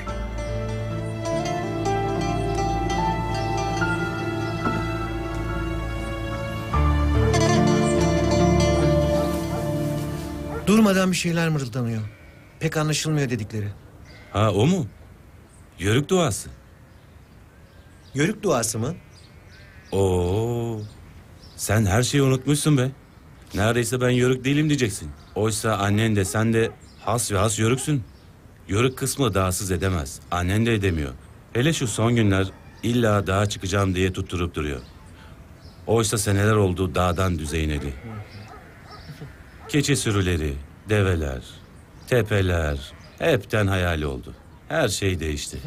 Durmadan bir şeyler mırıldanıyor. Pek anlaşılmıyor dedikleri.
Ha o mu? Yörük duası.
Yörük duası mı?
Oo. Sen her şeyi unutmuşsun be. Neredeyse ben yörük değilim diyeceksin. Oysa annen de sen de has ve has yörüksün. Yörük kısmı dağsız edemez. Annen de edemiyor. Hele şu son günler illa dağa çıkacağım diye tutturup duruyor. Oysa seneler oldu dağdan düze ineli. Keçi sürüleri, develer, tepeler hepten hayali oldu. Her şey değişti.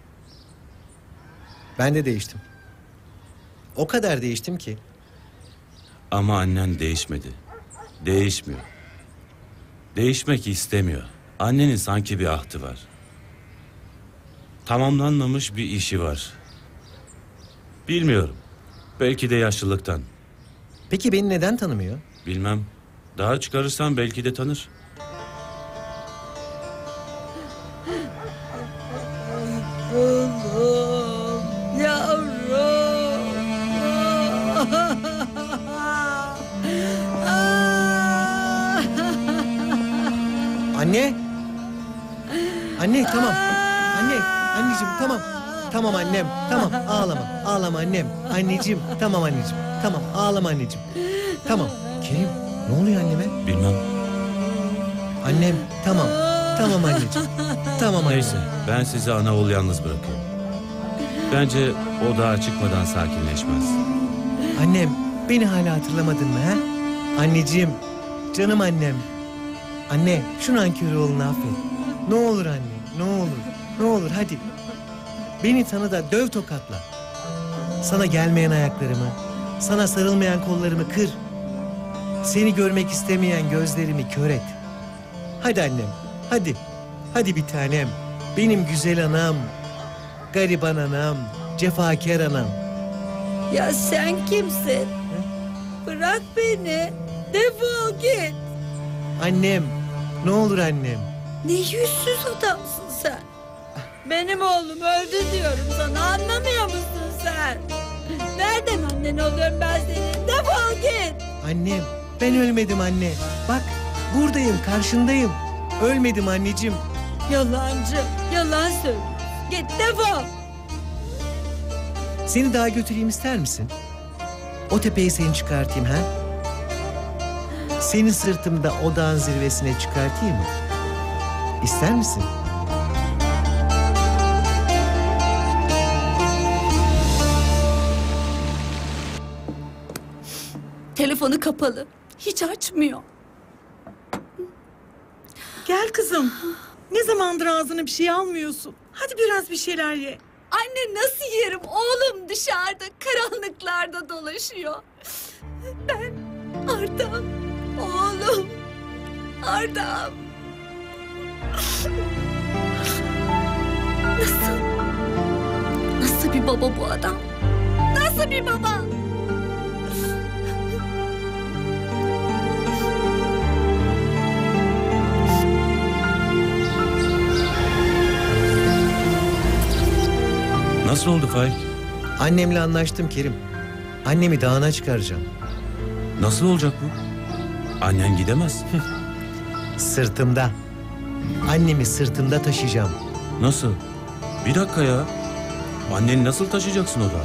Ben de değiştim. O kadar değiştim ki.
Ama annen değişmedi. Değişmiyor. Değişmek istemiyor. Annenin sanki bir ahtı var. Tamamlanmamış bir işi var. Bilmiyorum. Belki de yaşlılıktan.
Peki beni neden tanımıyor?
Bilmem. Daha çıkarırsan belki de tanır.
Oğlum, yavrum.
Anne. Anne tamam. Anne, anneciğim tamam. Tamam annem, tamam ağlama. Ağlama annem. Anneciğim, tamam anneciğim. Tamam ağlama anneciğim. Tamam. Kerim, ne oluyor anneme?
Bilmem.
Annem, tamam. Tamam anneciğim. Tamam anne.
Neyse ben sizi ana oğul yalnız bırakıyorum. Bence o dağa çıkmadan sakinleşmez.
Annem, beni hala hatırlamadın mı ha? Anneciğim, canım annem. Anne, şu nankör oğlunu affet. Ne olur anne, ne olur, ne olur hadi. Beni tanı da döv tokatla. Sana gelmeyen ayaklarımı, sana sarılmayan kollarımı kır. Seni görmek istemeyen gözlerimi kör et. Hadi annem, hadi. Hadi bir tanem. Benim güzel anam. Gariban anam, cefakar anam.
Ya sen kimsin? Bırak beni. Defol git.
Annem, ne olur annem.
Ne yüzsüz adamsın sen. Benim oğlum öldü diyorum sana, anlamıyor musun sen? Nereden annen oluyorum ben senin? Defol git.
Annem, ben ölmedim anne. Bak, buradayım, karşındayım. Ölmedim anneciğim.
Yalancı, yalan söylüyorsun. Git defol.
Seni daha götüreyim ister misin? O tepeye seni çıkartayım ha? Seni sırtımda o dağın zirvesine çıkartayım mı? İster misin?
Telefonu kapalı. Hiç açmıyor.
Gel kızım. Ne zamandır ağzına bir şey almıyorsun? Hadi biraz bir şeyler ye.
Anne nasıl yerim? Oğlum dışarıda karanlıklarda dolaşıyor. Ben Arda'm. Oğlum. Arda'm. Nasıl? Nasıl bir baba bu adam? Nasıl bir baba?
Nasıl oldu Faik?
Annemle anlaştım Kerim. Annemi dağına çıkaracağım.
Nasıl olacak bu? Annen gidemez.
Sırtımda. Annemi sırtımda taşıyacağım.
Nasıl? Bir dakika ya. Anneni nasıl taşıyacaksın o da?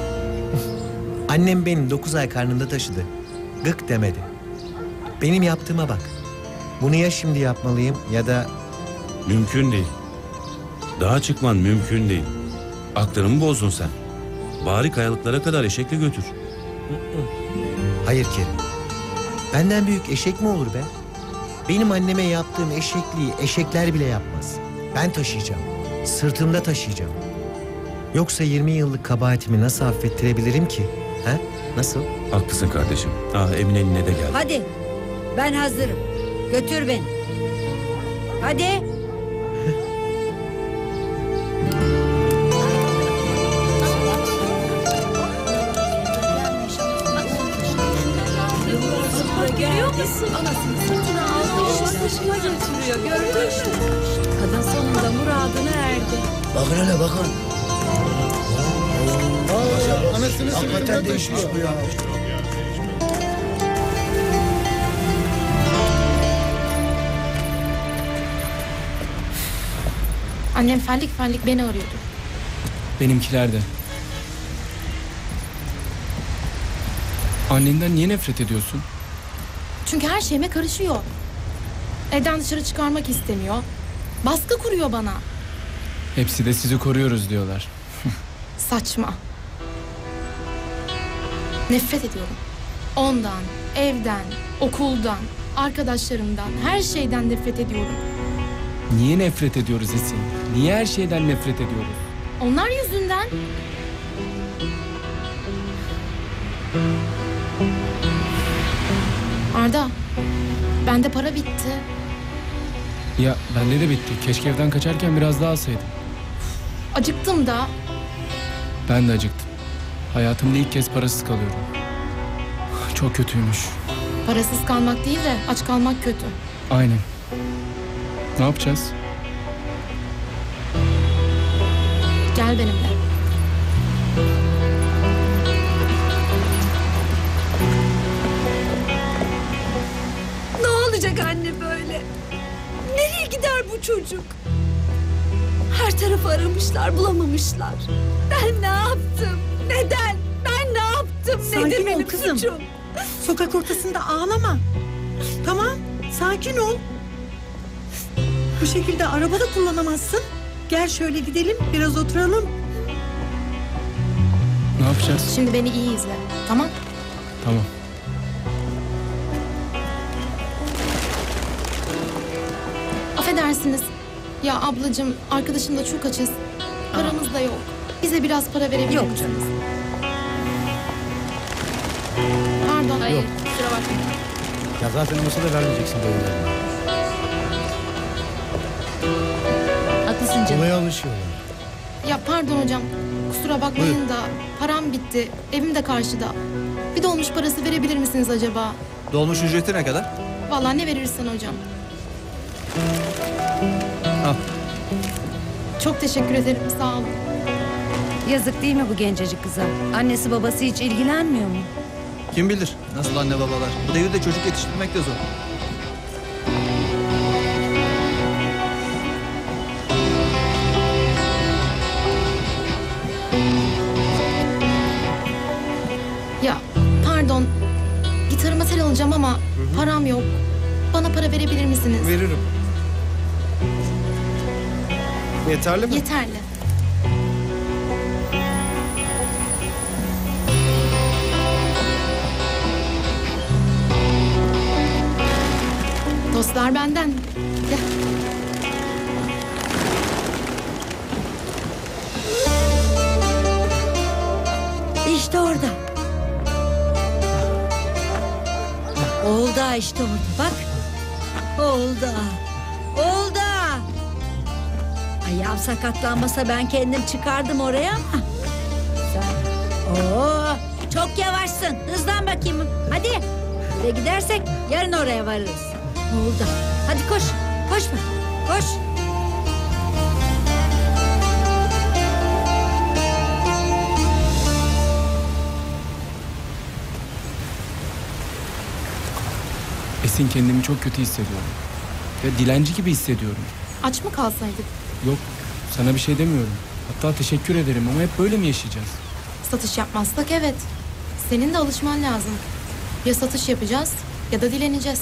Annem beni dokuz ay karnında taşıdı. Gık demedi. Benim yaptığıma bak. Bunu ya şimdi yapmalıyım ya da...
Mümkün değil. Dağa çıkman mümkün değil. Aklını mı bozdun sen? Bari kayalıklara kadar eşekle götür.
Hayır Kerim. Benden büyük eşek mi olur be? Benim anneme yaptığım eşekliği eşekler bile yapmaz. Ben taşıyacağım. Sırtımda taşıyacağım. Yoksa yirmi yıllık kabahatimi nasıl affettirebilirim ki? Ha? Nasıl?
Haklısın kardeşim. Ah Emine'nin ne de geldi.
Hadi. Ben hazırım. Götür beni. Hadi.
Görüyor musun? Anasını sırtına almış. Taşıma götürüyor. Gördün mü? Kadın sonunda muradına erdi.
Bakın hele bakın.
Aa, anasını
Hakikaten değişmiş bu ya.
Annem fellik fellik beni arıyordu.
Benimkiler de. Annenden niye nefret ediyorsun?
Çünkü her şeyime karışıyor. Evden dışarı çıkarmak istemiyor. Baskı kuruyor bana.
Hepsi de sizi koruyoruz diyorlar.
Saçma. Nefret ediyorum. Ondan, evden, okuldan, arkadaşlarımdan, her şeyden nefret ediyorum.
Niye nefret ediyoruz Esin? Niye her şeyden nefret ediyoruz?
Onlar yüzünden. Arda, bende para bitti.
Ya bende de bitti. Keşke evden kaçarken biraz daha alsaydım.
Acıktım da.
Ben de acıktım. Hayatımda ilk kez parasız kalıyorum. Çok kötüymüş.
Parasız kalmak değil de aç kalmak kötü.
Aynen. Ne yapacağız?
Gel benimle.
Ne olacak anne böyle? Nereye gider bu çocuk? Her tarafı aramışlar, bulamamışlar. Ben ne yaptım? Neden? Ben ne yaptım?
Sakin
Nedir
ol
benim
kızım.
suçum?
Sokak ortasında ağlama. Tamam, sakin ol. Bu şekilde araba da kullanamazsın. Gel şöyle gidelim, biraz oturalım.
Ne yapacağız?
Şimdi beni iyi izle. Tamam?
Tamam.
Affedersiniz. Ya ablacığım, arkadaşımla çok açız. Paramız da yok. Bize biraz para verebilir
Yok
misiniz? Pardon.
Hayır,
Yok.
kusura bakmayın.
Ya zaten olsa da vermeyeceksin böyle.
Haklısın canım.
Olaya alışıyorlar.
Ya pardon hocam. Kusura bakmayın da param bitti. Evim de karşıda. Bir dolmuş parası verebilir misiniz acaba?
Dolmuş ücreti ne kadar?
Vallahi ne verirsen hocam.
Al.
Çok teşekkür ederim. Sağ olun.
Yazık değil mi bu gencecik kıza? Annesi babası hiç ilgilenmiyor mu?
Kim bilir nasıl anne babalar. Bu devirde çocuk yetiştirmek de zor.
Ya pardon. Gitarıma tel alacağım ama param yok. Bana para verebilir misiniz?
Veririm. Yeterli mi?
Yeterli. Dostlar benden. Gel.
İşte orada. Oldu ha, işte orada. Bak. Oldu. Oldu. Ayağım sakatlanmasa ben kendim çıkardım oraya ama. Sen... Oo, çok yavaşsın. Hızlan bakayım. Hadi. Ve gidersek yarın oraya varırız. Oldu. Hadi koş. Koşma. Koş.
Esin, kendimi çok kötü hissediyorum. Ve dilenci gibi hissediyorum.
Aç mı kalsaydık?
Yok, sana bir şey demiyorum. Hatta teşekkür ederim ama hep böyle mi yaşayacağız?
Satış yapmazsak evet. Senin de alışman lazım. Ya satış yapacağız ya da dileneceğiz.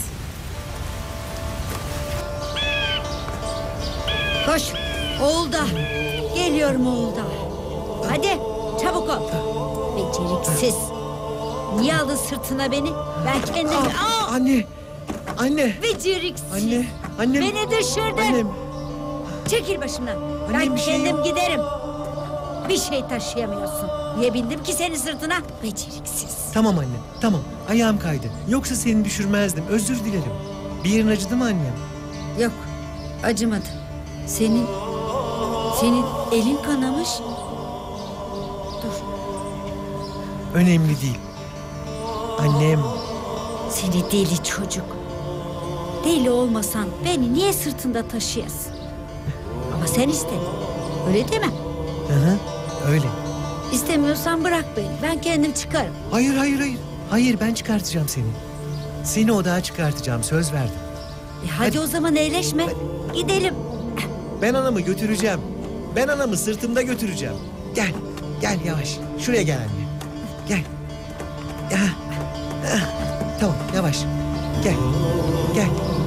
Koş. Oldu. Geliyorum oldu. Hadi çabuk ol. Beceriksiz. Niye aldın sırtına beni? Ben kendim... Aa!
Anne. Anne.
Beceriksiz.
Anne. Annem.
Beni düşürdün.
Annem.
Çekil başımdan.
Annem,
Ben
bir şey
kendim
yok.
giderim. Bir şey taşıyamıyorsun. Niye bindim ki senin sırtına? Beceriksiz.
Tamam anne. Tamam. Ayağım kaydı. Yoksa seni düşürmezdim. Özür dilerim. Bir yerin acıdı mı annem?
Yok. Acımadı. Senin... Senin elin kanamış. Dur.
Önemli değil. Annem.
Seni deli çocuk. Deli olmasan beni niye sırtında taşıyasın? Ama sen istedin. Öyle değil mi?
Hı hı. Öyle.
İstemiyorsan bırak beni. Ben kendim çıkarım.
Hayır hayır hayır. Hayır ben çıkartacağım seni. Seni odağa çıkartacağım. Söz verdim.
E hadi, hadi o zaman eğleşme. Gidelim.
Ben anamı götüreceğim. Ben anamı sırtımda götüreceğim. Gel. Gel yavaş. Şuraya gel anne. Gel. Ya. Tamam yavaş. Gel. Gel.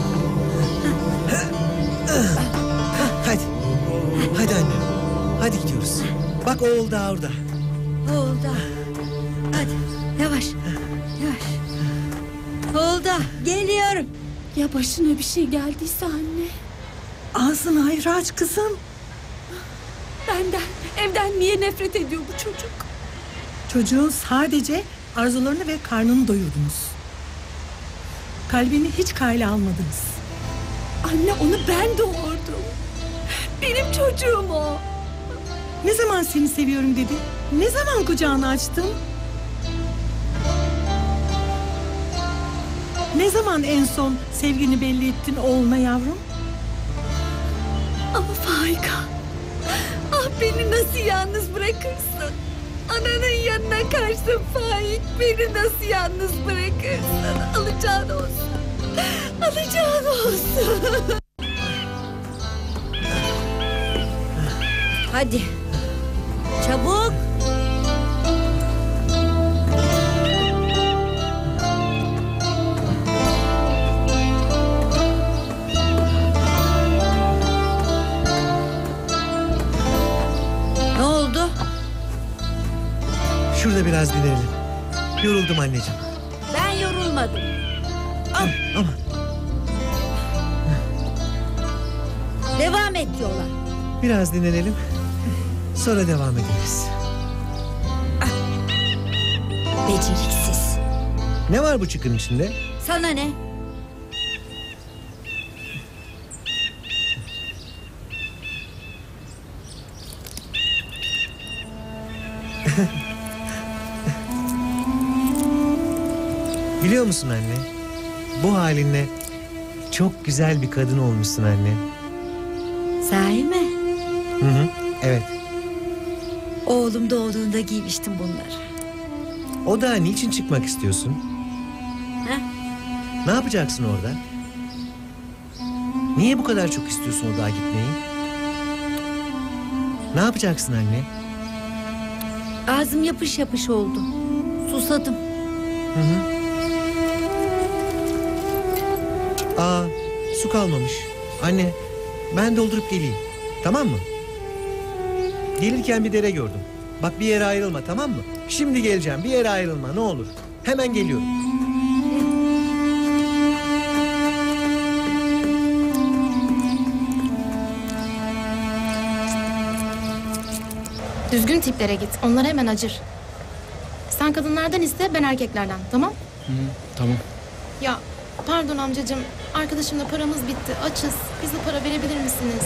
Hadi. Hadi anne. Hadi gidiyoruz. Bak oğul da orada.
Oldu. Hadi yavaş. Yavaş. Oldu. Geliyorum.
Ya başına bir şey geldiyse anne?
Ağzını hayır aç kızım.
Benden, evden niye nefret ediyor bu çocuk?
Çocuğun sadece arzularını ve karnını doyurdunuz. Kalbini hiç kale almadınız.
Anne onu ben doğurdum. Benim çocuğum o.
Ne zaman seni seviyorum dedi? Ne zaman kucağını açtın? Ne zaman en son sevgini belli ettin oğluna yavrum?
Ama Faika, ah beni nasıl yalnız bırakırsın? Ananın yanına kaçtın Faik, beni nasıl yalnız bırakırsın? Alacağın olsun, alacağın olsun.
Hadi. Çabuk.
Şurada biraz dinlenelim. Yoruldum anneciğim.
Ben yorulmadım. Al.
Ama
Devam et yola.
biraz dinlenelim. Sonra devam ederiz.
Beceriksiz.
Ne var bu çıkın içinde?
Sana ne?
Biliyor musun anne? Bu halinle çok güzel bir kadın olmuşsun anne.
Sahi mi?
Hı hı, evet.
Oğlum doğduğunda giymiştim bunları.
O da niçin çıkmak istiyorsun?
Ha?
Ne yapacaksın orada? Niye bu kadar çok istiyorsun o dağa gitmeyi? Ne yapacaksın anne?
Ağzım yapış yapış oldu. Susadım.
Hı hı. Aa, su kalmamış. Anne, ben doldurup geleyim. Tamam mı? Gelirken bir dere gördüm. Bak bir yere ayrılma, tamam mı? Şimdi geleceğim, bir yere ayrılma ne olur. Hemen geliyorum.
Düzgün tiplere git. Onlar hemen acır. Sen kadınlardan iste, ben erkeklerden. Tamam?
Hı, tamam.
Ya pardon amcacığım. Arkadaşımla paramız bitti. Açız. Bize para verebilir misiniz?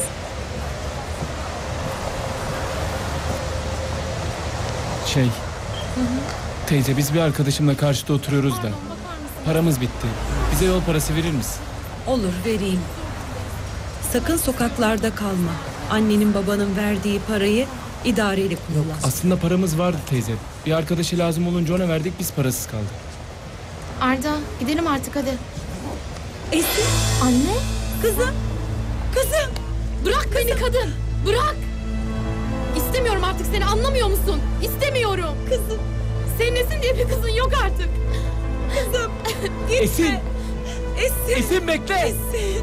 Şey, teyze biz bir arkadaşımla karşıda oturuyoruz da. Paramız bitti. Bize yol parası verir misin?
Olur, vereyim. Sakın sokaklarda kalma. Annenin babanın verdiği parayı idareli kullan.
Aslında paramız vardı teyze. Bir arkadaşı lazım olunca ona verdik, biz parasız kaldık.
Arda gidelim artık hadi.
Esin.
Anne.
Kızım. Kızım.
Bırak beni kadın. Bırak. İstemiyorum artık seni, anlamıyor musun? İstemiyorum.
Kızım.
Senin Esin diye bir kızın yok artık.
Kızım. Gitme.
Esin.
Esin.
Esin bekle.
Esin.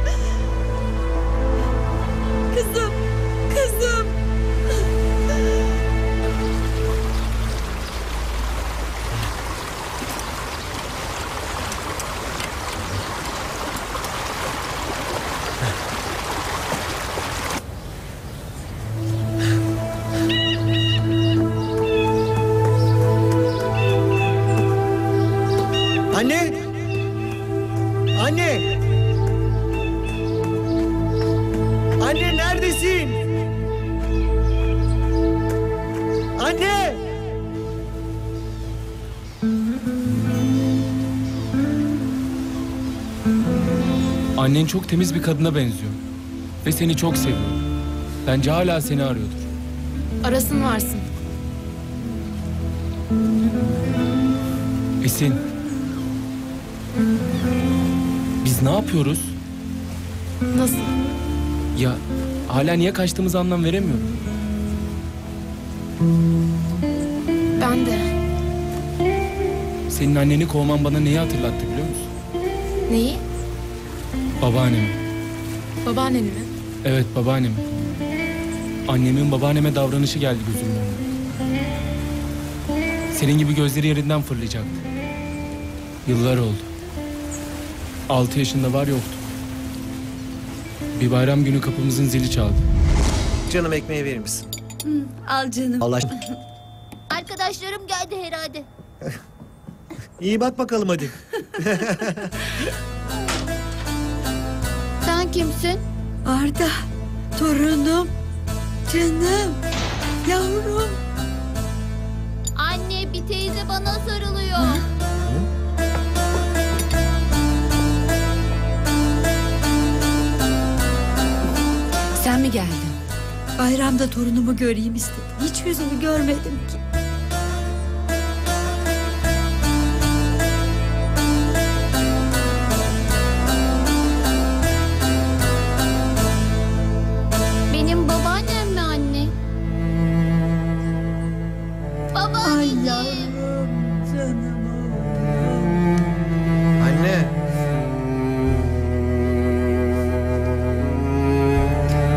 Kızım. Kızım.
Anne! Anne! Anne neredesin? Anne!
Annen çok temiz bir kadına benziyor. Ve seni çok seviyor. Bence hala seni arıyordur.
Arasın varsın.
Esin. Biz ne yapıyoruz?
Nasıl?
Ya hala niye kaçtığımızı anlam veremiyorum.
Ben de.
Senin anneni kovman bana neyi hatırlattı biliyor musun?
Neyi?
Babaannemi.
Babaanneni mi?
Evet, babaannemi. Annemin babaanneme davranışı geldi gözümün önüne. Senin gibi gözleri yerinden fırlayacaktı. Yıllar oldu. Altı yaşında var yoktu. Bir bayram günü kapımızın zili çaldı.
Canım ekmeği verir misin?
Hı, al canım.
Allah
Arkadaşlarım geldi herhalde.
İyi bak bakalım hadi.
Sen kimsin?
Arda. Torunum. Canım. Yavrum.
Anne, bir teyze bana sarılıyor.
Sen mi geldin? Bayramda torunumu göreyim istedim. Hiç yüzünü görmedim ki.
Benim babaannem mi anne? Babaanneciğim.
Canım
Anne.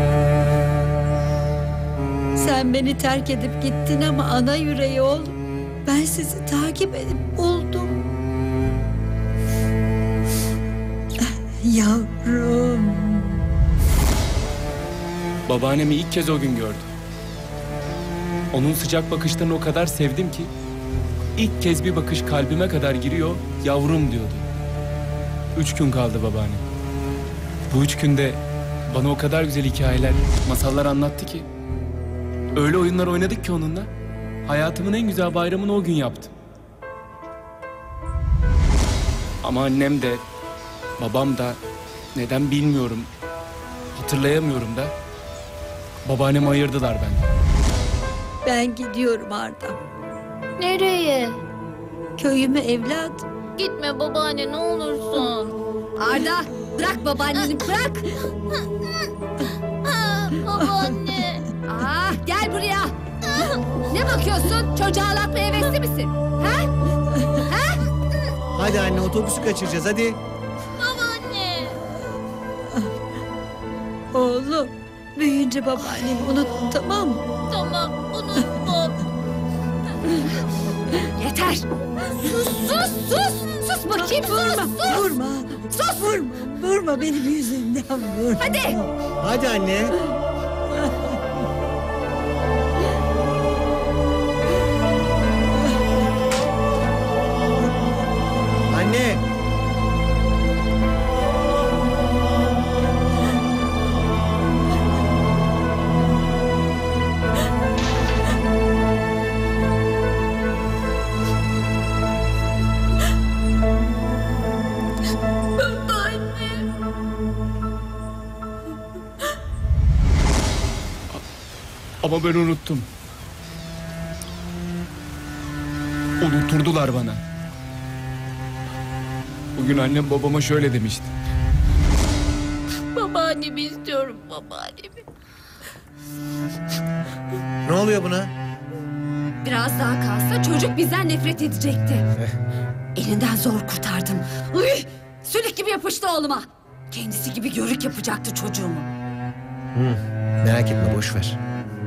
Sen beni terk edip gittin ama ana yüreği oğlum.
Ben sizi takip edip buldum. Yavrum.
Babaannemi ilk kez o gün gördüm. Onun sıcak bakışlarını o kadar sevdim ki ilk kez bir bakış kalbime kadar giriyor, yavrum diyordu. Üç gün kaldı babaannem. Bu üç günde bana o kadar güzel hikayeler, masallar anlattı ki. Öyle oyunlar oynadık ki onunla. Hayatımın en güzel bayramını o gün yaptım. Ama annem de, babam da neden bilmiyorum, hatırlayamıyorum da babaannemi ayırdılar benden.
Ben gidiyorum Arda.
Nereye?
Köyüme evladım.
Gitme babaanne ne olursun.
Arda bırak babaanneni bırak.
Babaanne.
Ah gel buraya. Ne bakıyorsun? Çocuğa ağlatmaya hevesli misin? Ha? Ha?
Hadi anne otobüsü kaçıracağız hadi.
Babaanne.
Oğlum, büyüyünce babaannemi unut, tamam mı?
Tamam unuttum.
Yeter. Sus sus sus. Sus bakayım sus
Vurma,
sus.
vurma.
Sus.
Vurma, vurma benim yüzümden vurma.
Hadi.
Hadi anne. Anne.
Ama ben unuttum. Unutturdular bana. Bugün annem babama şöyle demişti.
Babaannemi istiyorum babaannemi.
Ne oluyor buna?
Biraz daha kalsa çocuk bizden nefret edecekti. Elinden zor kurtardım. Uy, sülük gibi yapıştı oğluma. Kendisi gibi görük yapacaktı çocuğumu.
Hı, merak etme boş ver.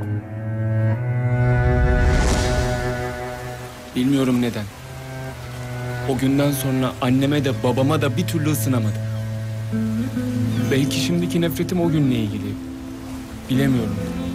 Bilmiyorum neden. O günden sonra anneme de babama da bir türlü ısınamadım. Belki şimdiki nefretim o günle ilgili. Bilemiyorum.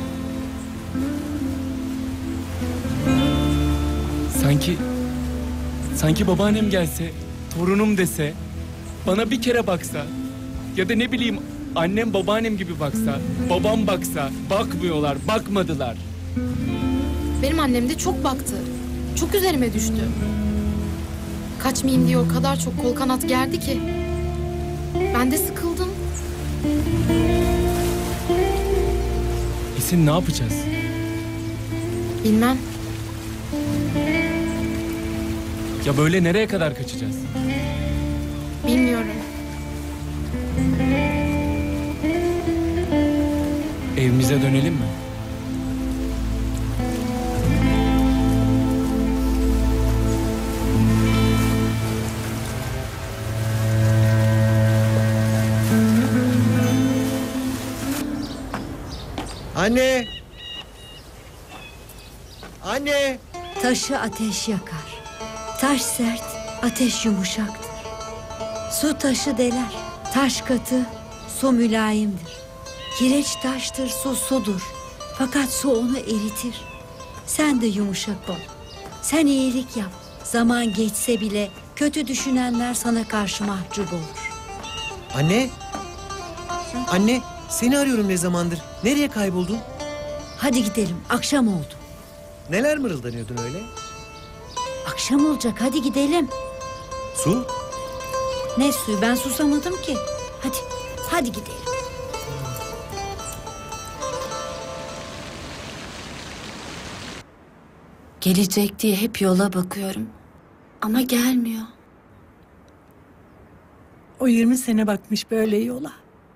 Sanki... Sanki babaannem gelse, torunum dese, bana bir kere baksa... Ya da ne bileyim annem babaannem gibi baksa, babam baksa, bakmıyorlar, bakmadılar.
Benim annem de çok baktı. Çok üzerime düştü. Kaçmayayım diye o kadar çok kol kanat gerdi ki. Ben de sıkıldım.
Esin ne yapacağız?
Bilmem.
Ya böyle nereye kadar kaçacağız?
Bilmiyorum.
Evimize dönelim mi?
Anne! Anne!
Taşı ateş yakar. Taş sert, ateş yumuşaktır. Su taşı deler. Taş katı, su mülayimdir. Kireç taştır, su sudur. Fakat su onu eritir. Sen de yumuşak ol. Sen iyilik yap. Zaman geçse bile kötü düşünenler sana karşı mahcup olur.
Anne! Anne! Seni arıyorum ne zamandır. Nereye kayboldun?
Hadi gidelim, akşam oldu.
Neler mırıldanıyordun öyle?
Akşam olacak, hadi gidelim.
Su?
Ne suyu, ben susamadım ki. Hadi, hadi gidelim.
Gelecek diye hep yola bakıyorum. Ama gelmiyor.
O yirmi sene bakmış böyle yola.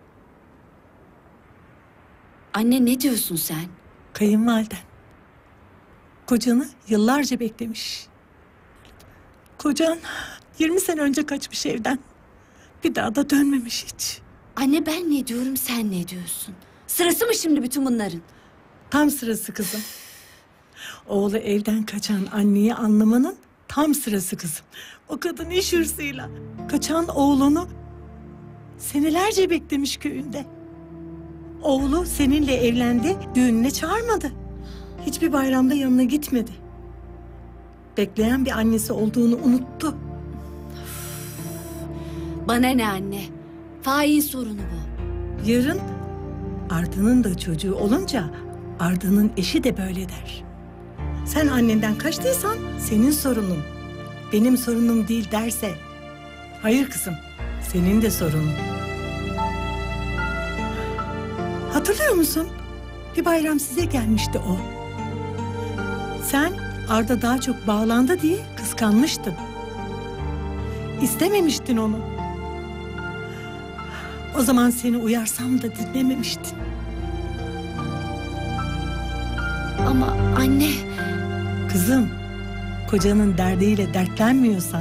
Anne ne diyorsun sen?
Kayınvaliden. Kocanı yıllarca beklemiş. Kocan yirmi sene önce kaçmış evden. Bir daha da dönmemiş hiç.
Anne ben ne diyorum sen ne diyorsun? Sırası mı şimdi bütün bunların?
Tam sırası kızım. Oğlu evden kaçan anneyi anlamanın tam sırası kızım. O kadın iş hırsıyla kaçan oğlunu senelerce beklemiş köyünde. Oğlu seninle evlendi, düğününe çağırmadı. Hiçbir bayramda yanına gitmedi. Bekleyen bir annesi olduğunu unuttu.
Bana ne anne? Fahin sorunu bu.
Yarın Arda'nın da çocuğu olunca Arda'nın eşi de böyle der. Sen annenden kaçtıysan senin sorunun. Benim sorunum değil derse, hayır kızım, senin de sorunun. Hatırlıyor musun? Bir bayram size gelmişti o. Sen Arda daha çok bağlandı diye kıskanmıştın. İstememiştin onu. O zaman seni uyarsam da dinlememiştin.
Ama anne...
Kızım, kocanın derdiyle dertlenmiyorsan,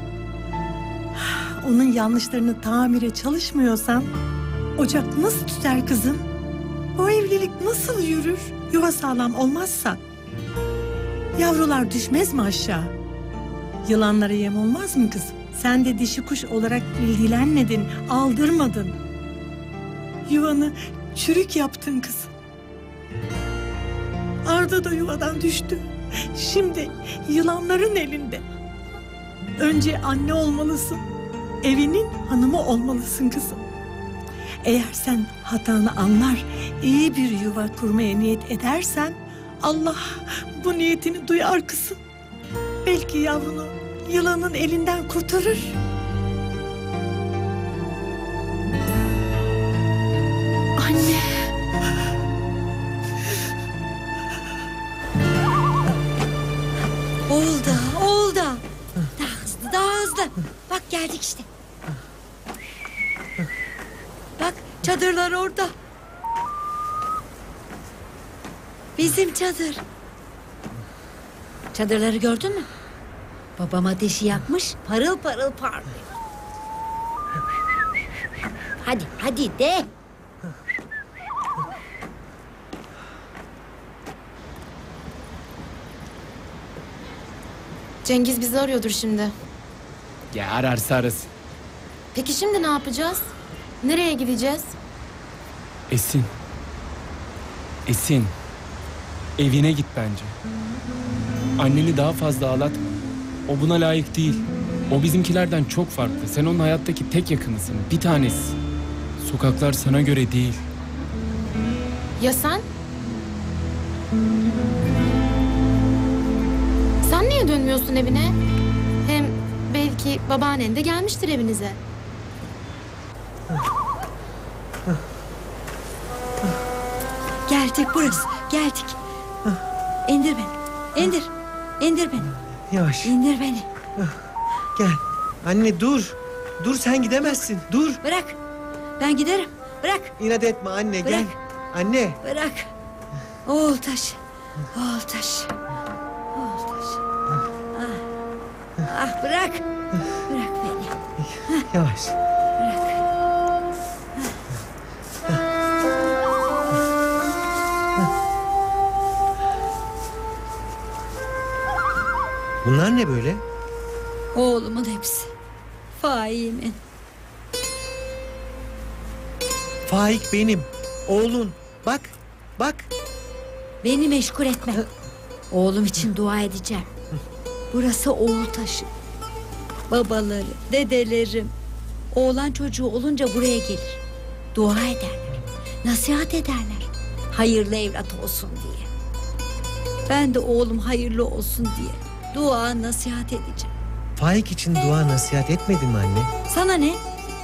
onun yanlışlarını tamire çalışmıyorsan, ocak nasıl tüter kızım? O evlilik nasıl yürür? Yuva sağlam olmazsa. Yavrular düşmez mi aşağı? Yılanlara yem olmaz mı kızım? Sen de dişi kuş olarak ilgilenmedin, aldırmadın. Yuvanı çürük yaptın kızım. Arda da yuvadan düştü. Şimdi yılanların elinde. Önce anne olmalısın. Evinin hanımı olmalısın kızım. Eğer sen hatanı anlar, iyi bir yuva kurmaya niyet edersen, Allah bu niyetini duyar kızım. Belki yavrunu yılanın elinden kurtarır.
Anne.
Oldu, oldu. Daha hızlı, daha hızlı. Bak geldik işte. Bak çadırlar orada. Bizim çadır. Çadırları gördün mü? Babam ateşi yakmış, parıl parıl parlıyor. Hadi, hadi de.
Cengiz bizi arıyordur şimdi.
Ya ararsa arasın.
Peki şimdi ne yapacağız? Nereye gideceğiz?
Esin. Esin. Evine git bence. Anneni daha fazla ağlatma. O buna layık değil. O bizimkilerden çok farklı. Sen onun hayattaki tek yakınısın. Bir tanesi. Sokaklar sana göre değil.
Ya sen? Sen niye dönmüyorsun evine? Hem belki babaannen de gelmiştir evinize.
Geldik burası, geldik. İndir beni, indir. İndir beni.
Yavaş.
İndir beni.
Gel. Anne dur. Dur sen gidemezsin. Dur.
Bırak. Ben giderim. Bırak.
İnat etme anne
Bırak.
gel. Anne.
Bırak. Oğul taşı. Oğul taşı. Oğul taşı. Ah. Ah bırak. Bırak beni.
Yavaş.
Bırak.
Bunlar ne böyle?
Oğlumun hepsi. Faik'imin.
Faik benim. Oğlun. Bak. Bak.
Beni meşgul etme. Oğlum için dua edeceğim. Burası oğul taşı. Babaları, dedelerim. Oğlan çocuğu olunca buraya gelir. Dua ederler. Nasihat ederler. Hayırlı evlat olsun diye. Ben de oğlum hayırlı olsun diye dua nasihat edeceğim.
Faik için dua nasihat etmedin mi anne?
Sana ne?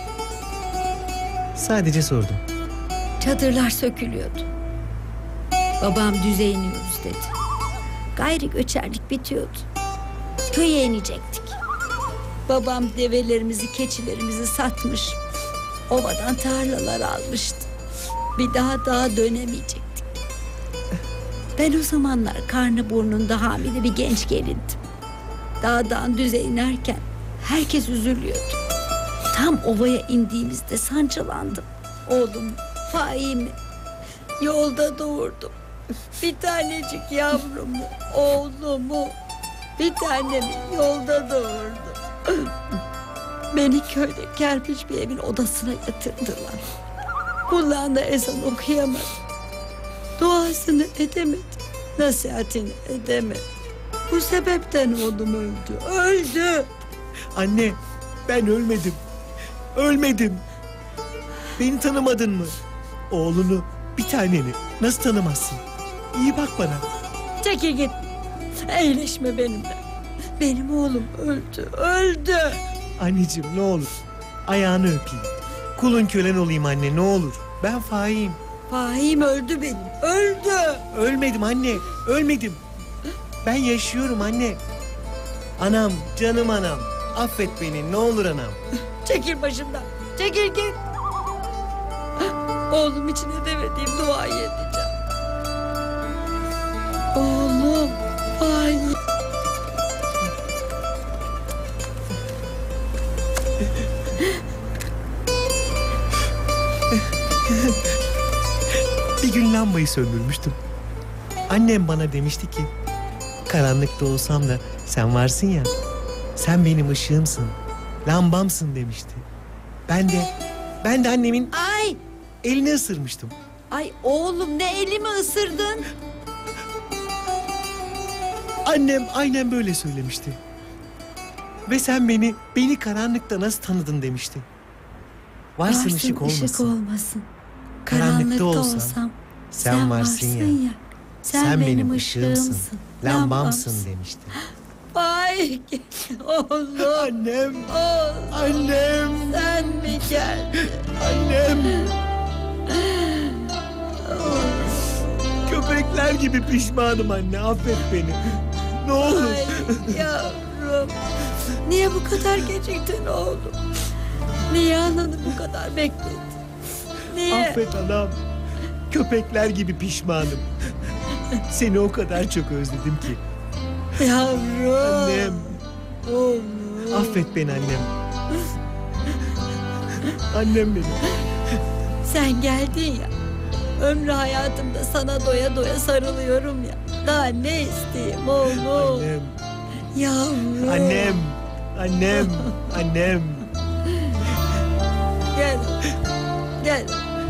Sadece sordum.
Çadırlar sökülüyordu. Babam düze iniyoruz dedi. Gayri göçerlik bitiyordu. Köye inecektik. Babam develerimizi, keçilerimizi satmış. Ovadan tarlalar almıştı. Bir daha daha dönemeyecektik. Ben o zamanlar karnı burnunda hamile bir genç gelindim. Dağdan düze inerken herkes üzülüyordu. Tam ovaya indiğimizde sancılandım. Oğlum Faik'imi yolda doğurdum. Bir tanecik yavrumu, oğlumu, bir tanemi yolda doğurdu. Beni köyde kerpiç bir evin odasına yatırdılar. Kulağında ezan okuyamadım. Duasını edemedim. Nasihatini edemedim. Bu sebepten oğlum öldü. Öldü.
Anne, ben ölmedim. Ölmedim. Beni tanımadın mı? Oğlunu, bir taneni nasıl tanımazsın? İyi bak bana.
Çekil git. Eğleşme benimle. Benim oğlum öldü. Öldü.
Anneciğim ne olur. Ayağını öpeyim. Kulun kölen olayım anne ne olur. Ben Faik'im.
Fahim öldü benim. Öldü.
Ölmedim anne. Ölmedim. Ben yaşıyorum anne. Anam, canım anam. Affet beni ne olur anam.
Çekil başımdan. Çekil git. Oğlum için edemediğim duayı edeceğim. Oğlum. Fahim.
Bir gün lambayı söndürmüştüm. Annem bana demişti ki... karanlıkta olsam da sen varsın ya... sen benim ışığımsın, lambamsın demişti. Ben de, ben de annemin...
Ay!
Elini ısırmıştım.
Ay oğlum ne elimi ısırdın?
Annem aynen böyle söylemişti. Ve sen beni, beni karanlıkta nasıl tanıdın demişti. Varsın, varsın ışık olmasın.
Işık olmasın.
Karanlıkta,
Karanlıkta
olsam,
olsam
sen,
sen
varsın,
varsın
ya.
ya. Sen,
sen benim,
benim
ışığımsın,
ışığımsın,
lambamsın,
lambamsın
demişti.
Ay oğlum.
Annem.
Oğlum.
Annem.
Sen mi geldin?
Annem. Köpekler gibi pişmanım anne. Affet beni. Ne olur.
Ay yavrum. Niye bu kadar geciktin oğlum? Niye ananı bu kadar bekledin? Niye?
Affet anam. Köpekler gibi pişmanım. Seni o kadar çok özledim ki.
Yavrum.
Annem.
Oğlum.
Affet beni annem. Annem benim.
Sen geldin ya. Ömrü hayatımda sana doya doya sarılıyorum ya. Daha ne isteyeyim oğlum?
Annem.
Yavrum.
Annem. Annem. Annem.
Gel. Gel.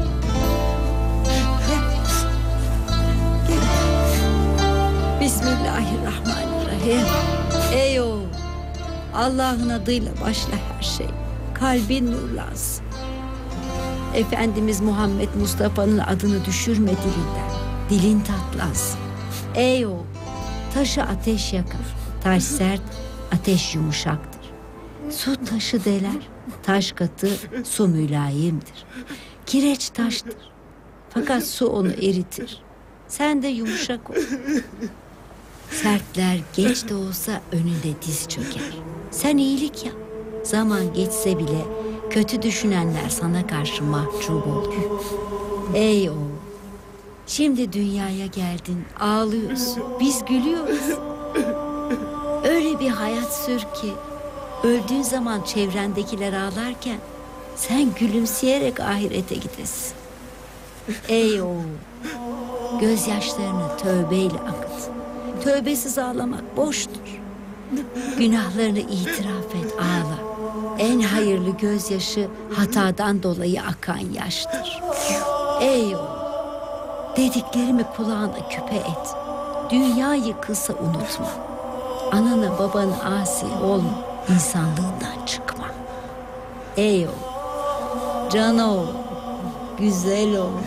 Bismillahirrahmanirrahim. Ey oğul, Allah'ın adıyla başla her şey. Kalbin nurlansın. Efendimiz Muhammed Mustafa'nın adını düşürme dilinden. Dilin tatlansın. Ey oğul, taşı ateş yakar. Taş sert, ateş yumuşaktır. Su taşı deler, taş katı, su mülayimdir. Kireç taştır. Fakat su onu eritir. Sen de yumuşak ol. Sertler geç de olsa önünde diz çöker. Sen iyilik yap. Zaman geçse bile kötü düşünenler sana karşı mahcup olur. Ey oğul, şimdi dünyaya geldin, ağlıyorsun. Biz gülüyoruz. Öyle bir hayat sür ki öldüğün zaman çevrendekiler ağlarken sen gülümseyerek ahirete gidesin. Ey oğul, gözyaşlarını tövbeyle akıt. Tövbesiz ağlamak boştur. Günahlarını itiraf et, ağla. En hayırlı gözyaşı hatadan dolayı akan yaştır. Ey oğul, dediklerimi kulağına küpe et. Dünya yıkılsa unutma. Anana babana asi olma, insanlığından çıkma. Ey oğul, can oğul, güzel oğul.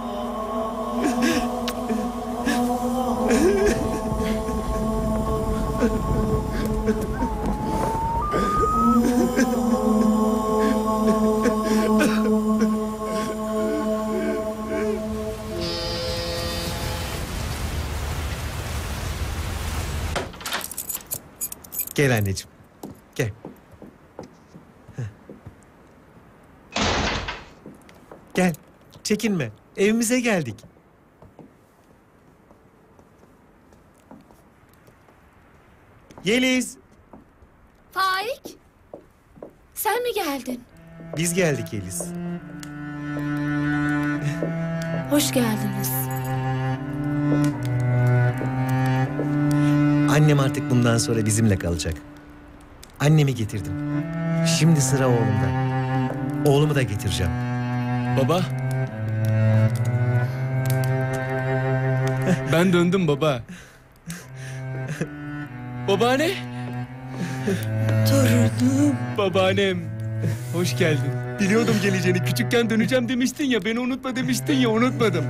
Gel anneciğim. Gel. Heh. Gel. Çekinme. Evimize geldik. Yeliz.
Faik. Sen mi geldin?
Biz geldik Yeliz.
Hoş geldiniz.
Annem artık bundan sonra bizimle kalacak. Annemi getirdim. Şimdi sıra oğlumda. Oğlumu da getireceğim.
Baba. Ben döndüm baba. Babaanne.
Torunum.
Babaannem. Hoş geldin. Biliyordum geleceğini. Küçükken döneceğim demiştin ya. Beni unutma demiştin ya. Unutmadım.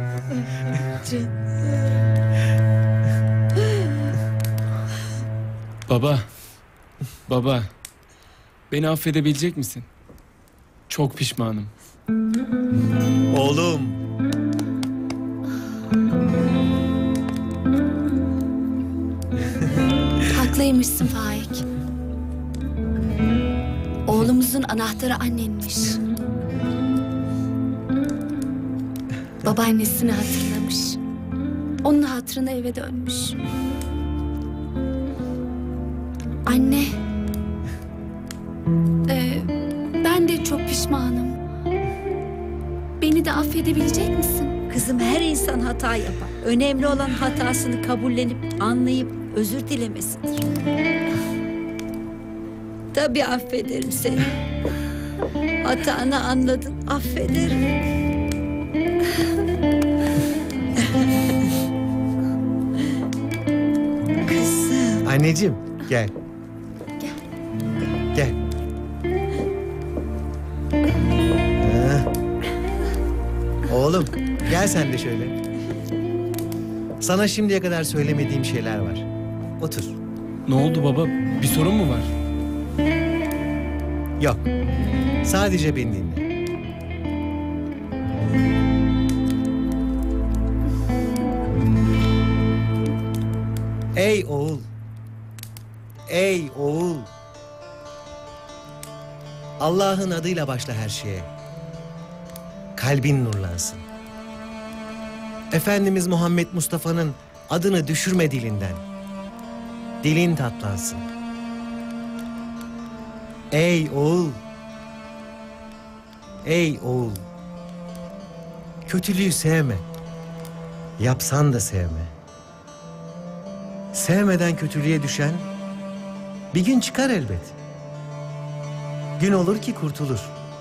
Baba. Baba. Beni affedebilecek misin? Çok pişmanım.
Oğlum.
Haklıymışsın Faik. Oğlumuzun anahtarı annenmiş. Babaannesini hatırlamış. Onun hatırına eve dönmüş. Anne. Ee, ben de çok pişmanım. Beni de affedebilecek misin?
Kızım, her insan hata yapar. Önemli olan hatasını kabullenip anlayıp özür dilemesidir. Tabii affederim seni. Hatanı anladın, affederim. Kızım.
Anneciğim gel. Gel. Ha. Oğlum gel sen de şöyle. Sana şimdiye kadar söylemediğim şeyler var. Otur.
Ne oldu baba? Bir sorun mu var?
Yok. Sadece beni dinle. Ey oğul. Ey oğul. Allah'ın adıyla başla her şeye. Kalbin nurlansın. Efendimiz Muhammed Mustafa'nın adını düşürme dilinden. Dilin tatlansın. Ey oğul. Ey oğul. Kötülüğü sevme. Yapsan da sevme. Sevmeden kötülüğe düşen bir gün çıkar elbet. Gün olur ki kurtulur.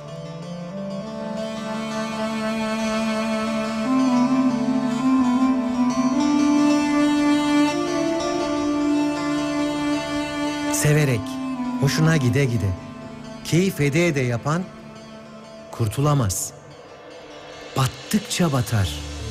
Severek, hoşuna gide gide, keyif ede ede yapan kurtulamaz. Battıkça batar.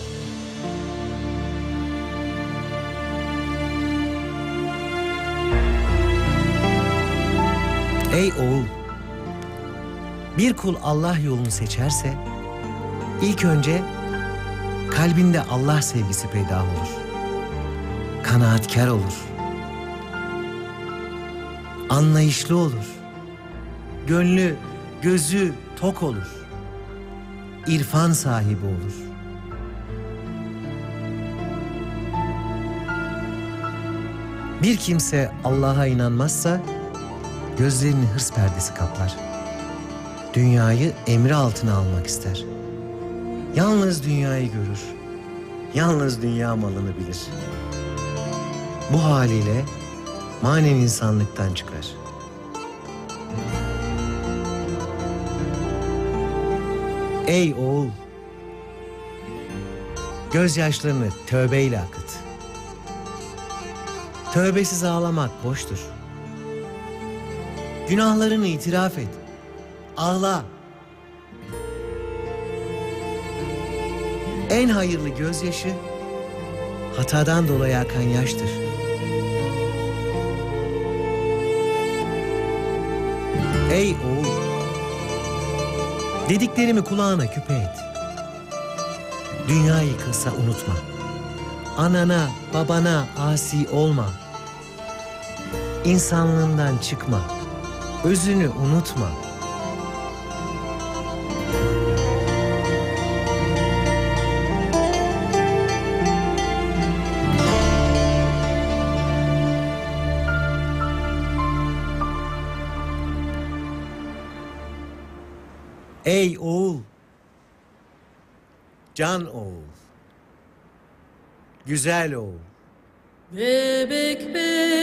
Ey oğul, bir kul Allah yolunu seçerse ilk önce kalbinde Allah sevgisi peyda olur. Kanaatkar olur. Anlayışlı olur. Gönlü, gözü tok olur. İrfan sahibi olur. Bir kimse Allah'a inanmazsa gözlerini hırs perdesi kaplar. Dünyayı emri altına almak ister. Yalnız dünyayı görür. Yalnız dünya malını bilir. Bu haliyle manen insanlıktan çıkar. Ey oğul! Gözyaşlarını tövbeyle akıt. Tövbesiz ağlamak boştur. Günahlarını itiraf et. Ağla. En hayırlı gözyaşı hatadan dolayı akan yaştır. Ey oğul! Dediklerimi kulağına küpe et. Dünya yıkılsa unutma. Anana, babana asi olma. İnsanlığından çıkma. Özünü unutma. Ey oğul! Can oğul! Güzel oğul.
Bebek bebek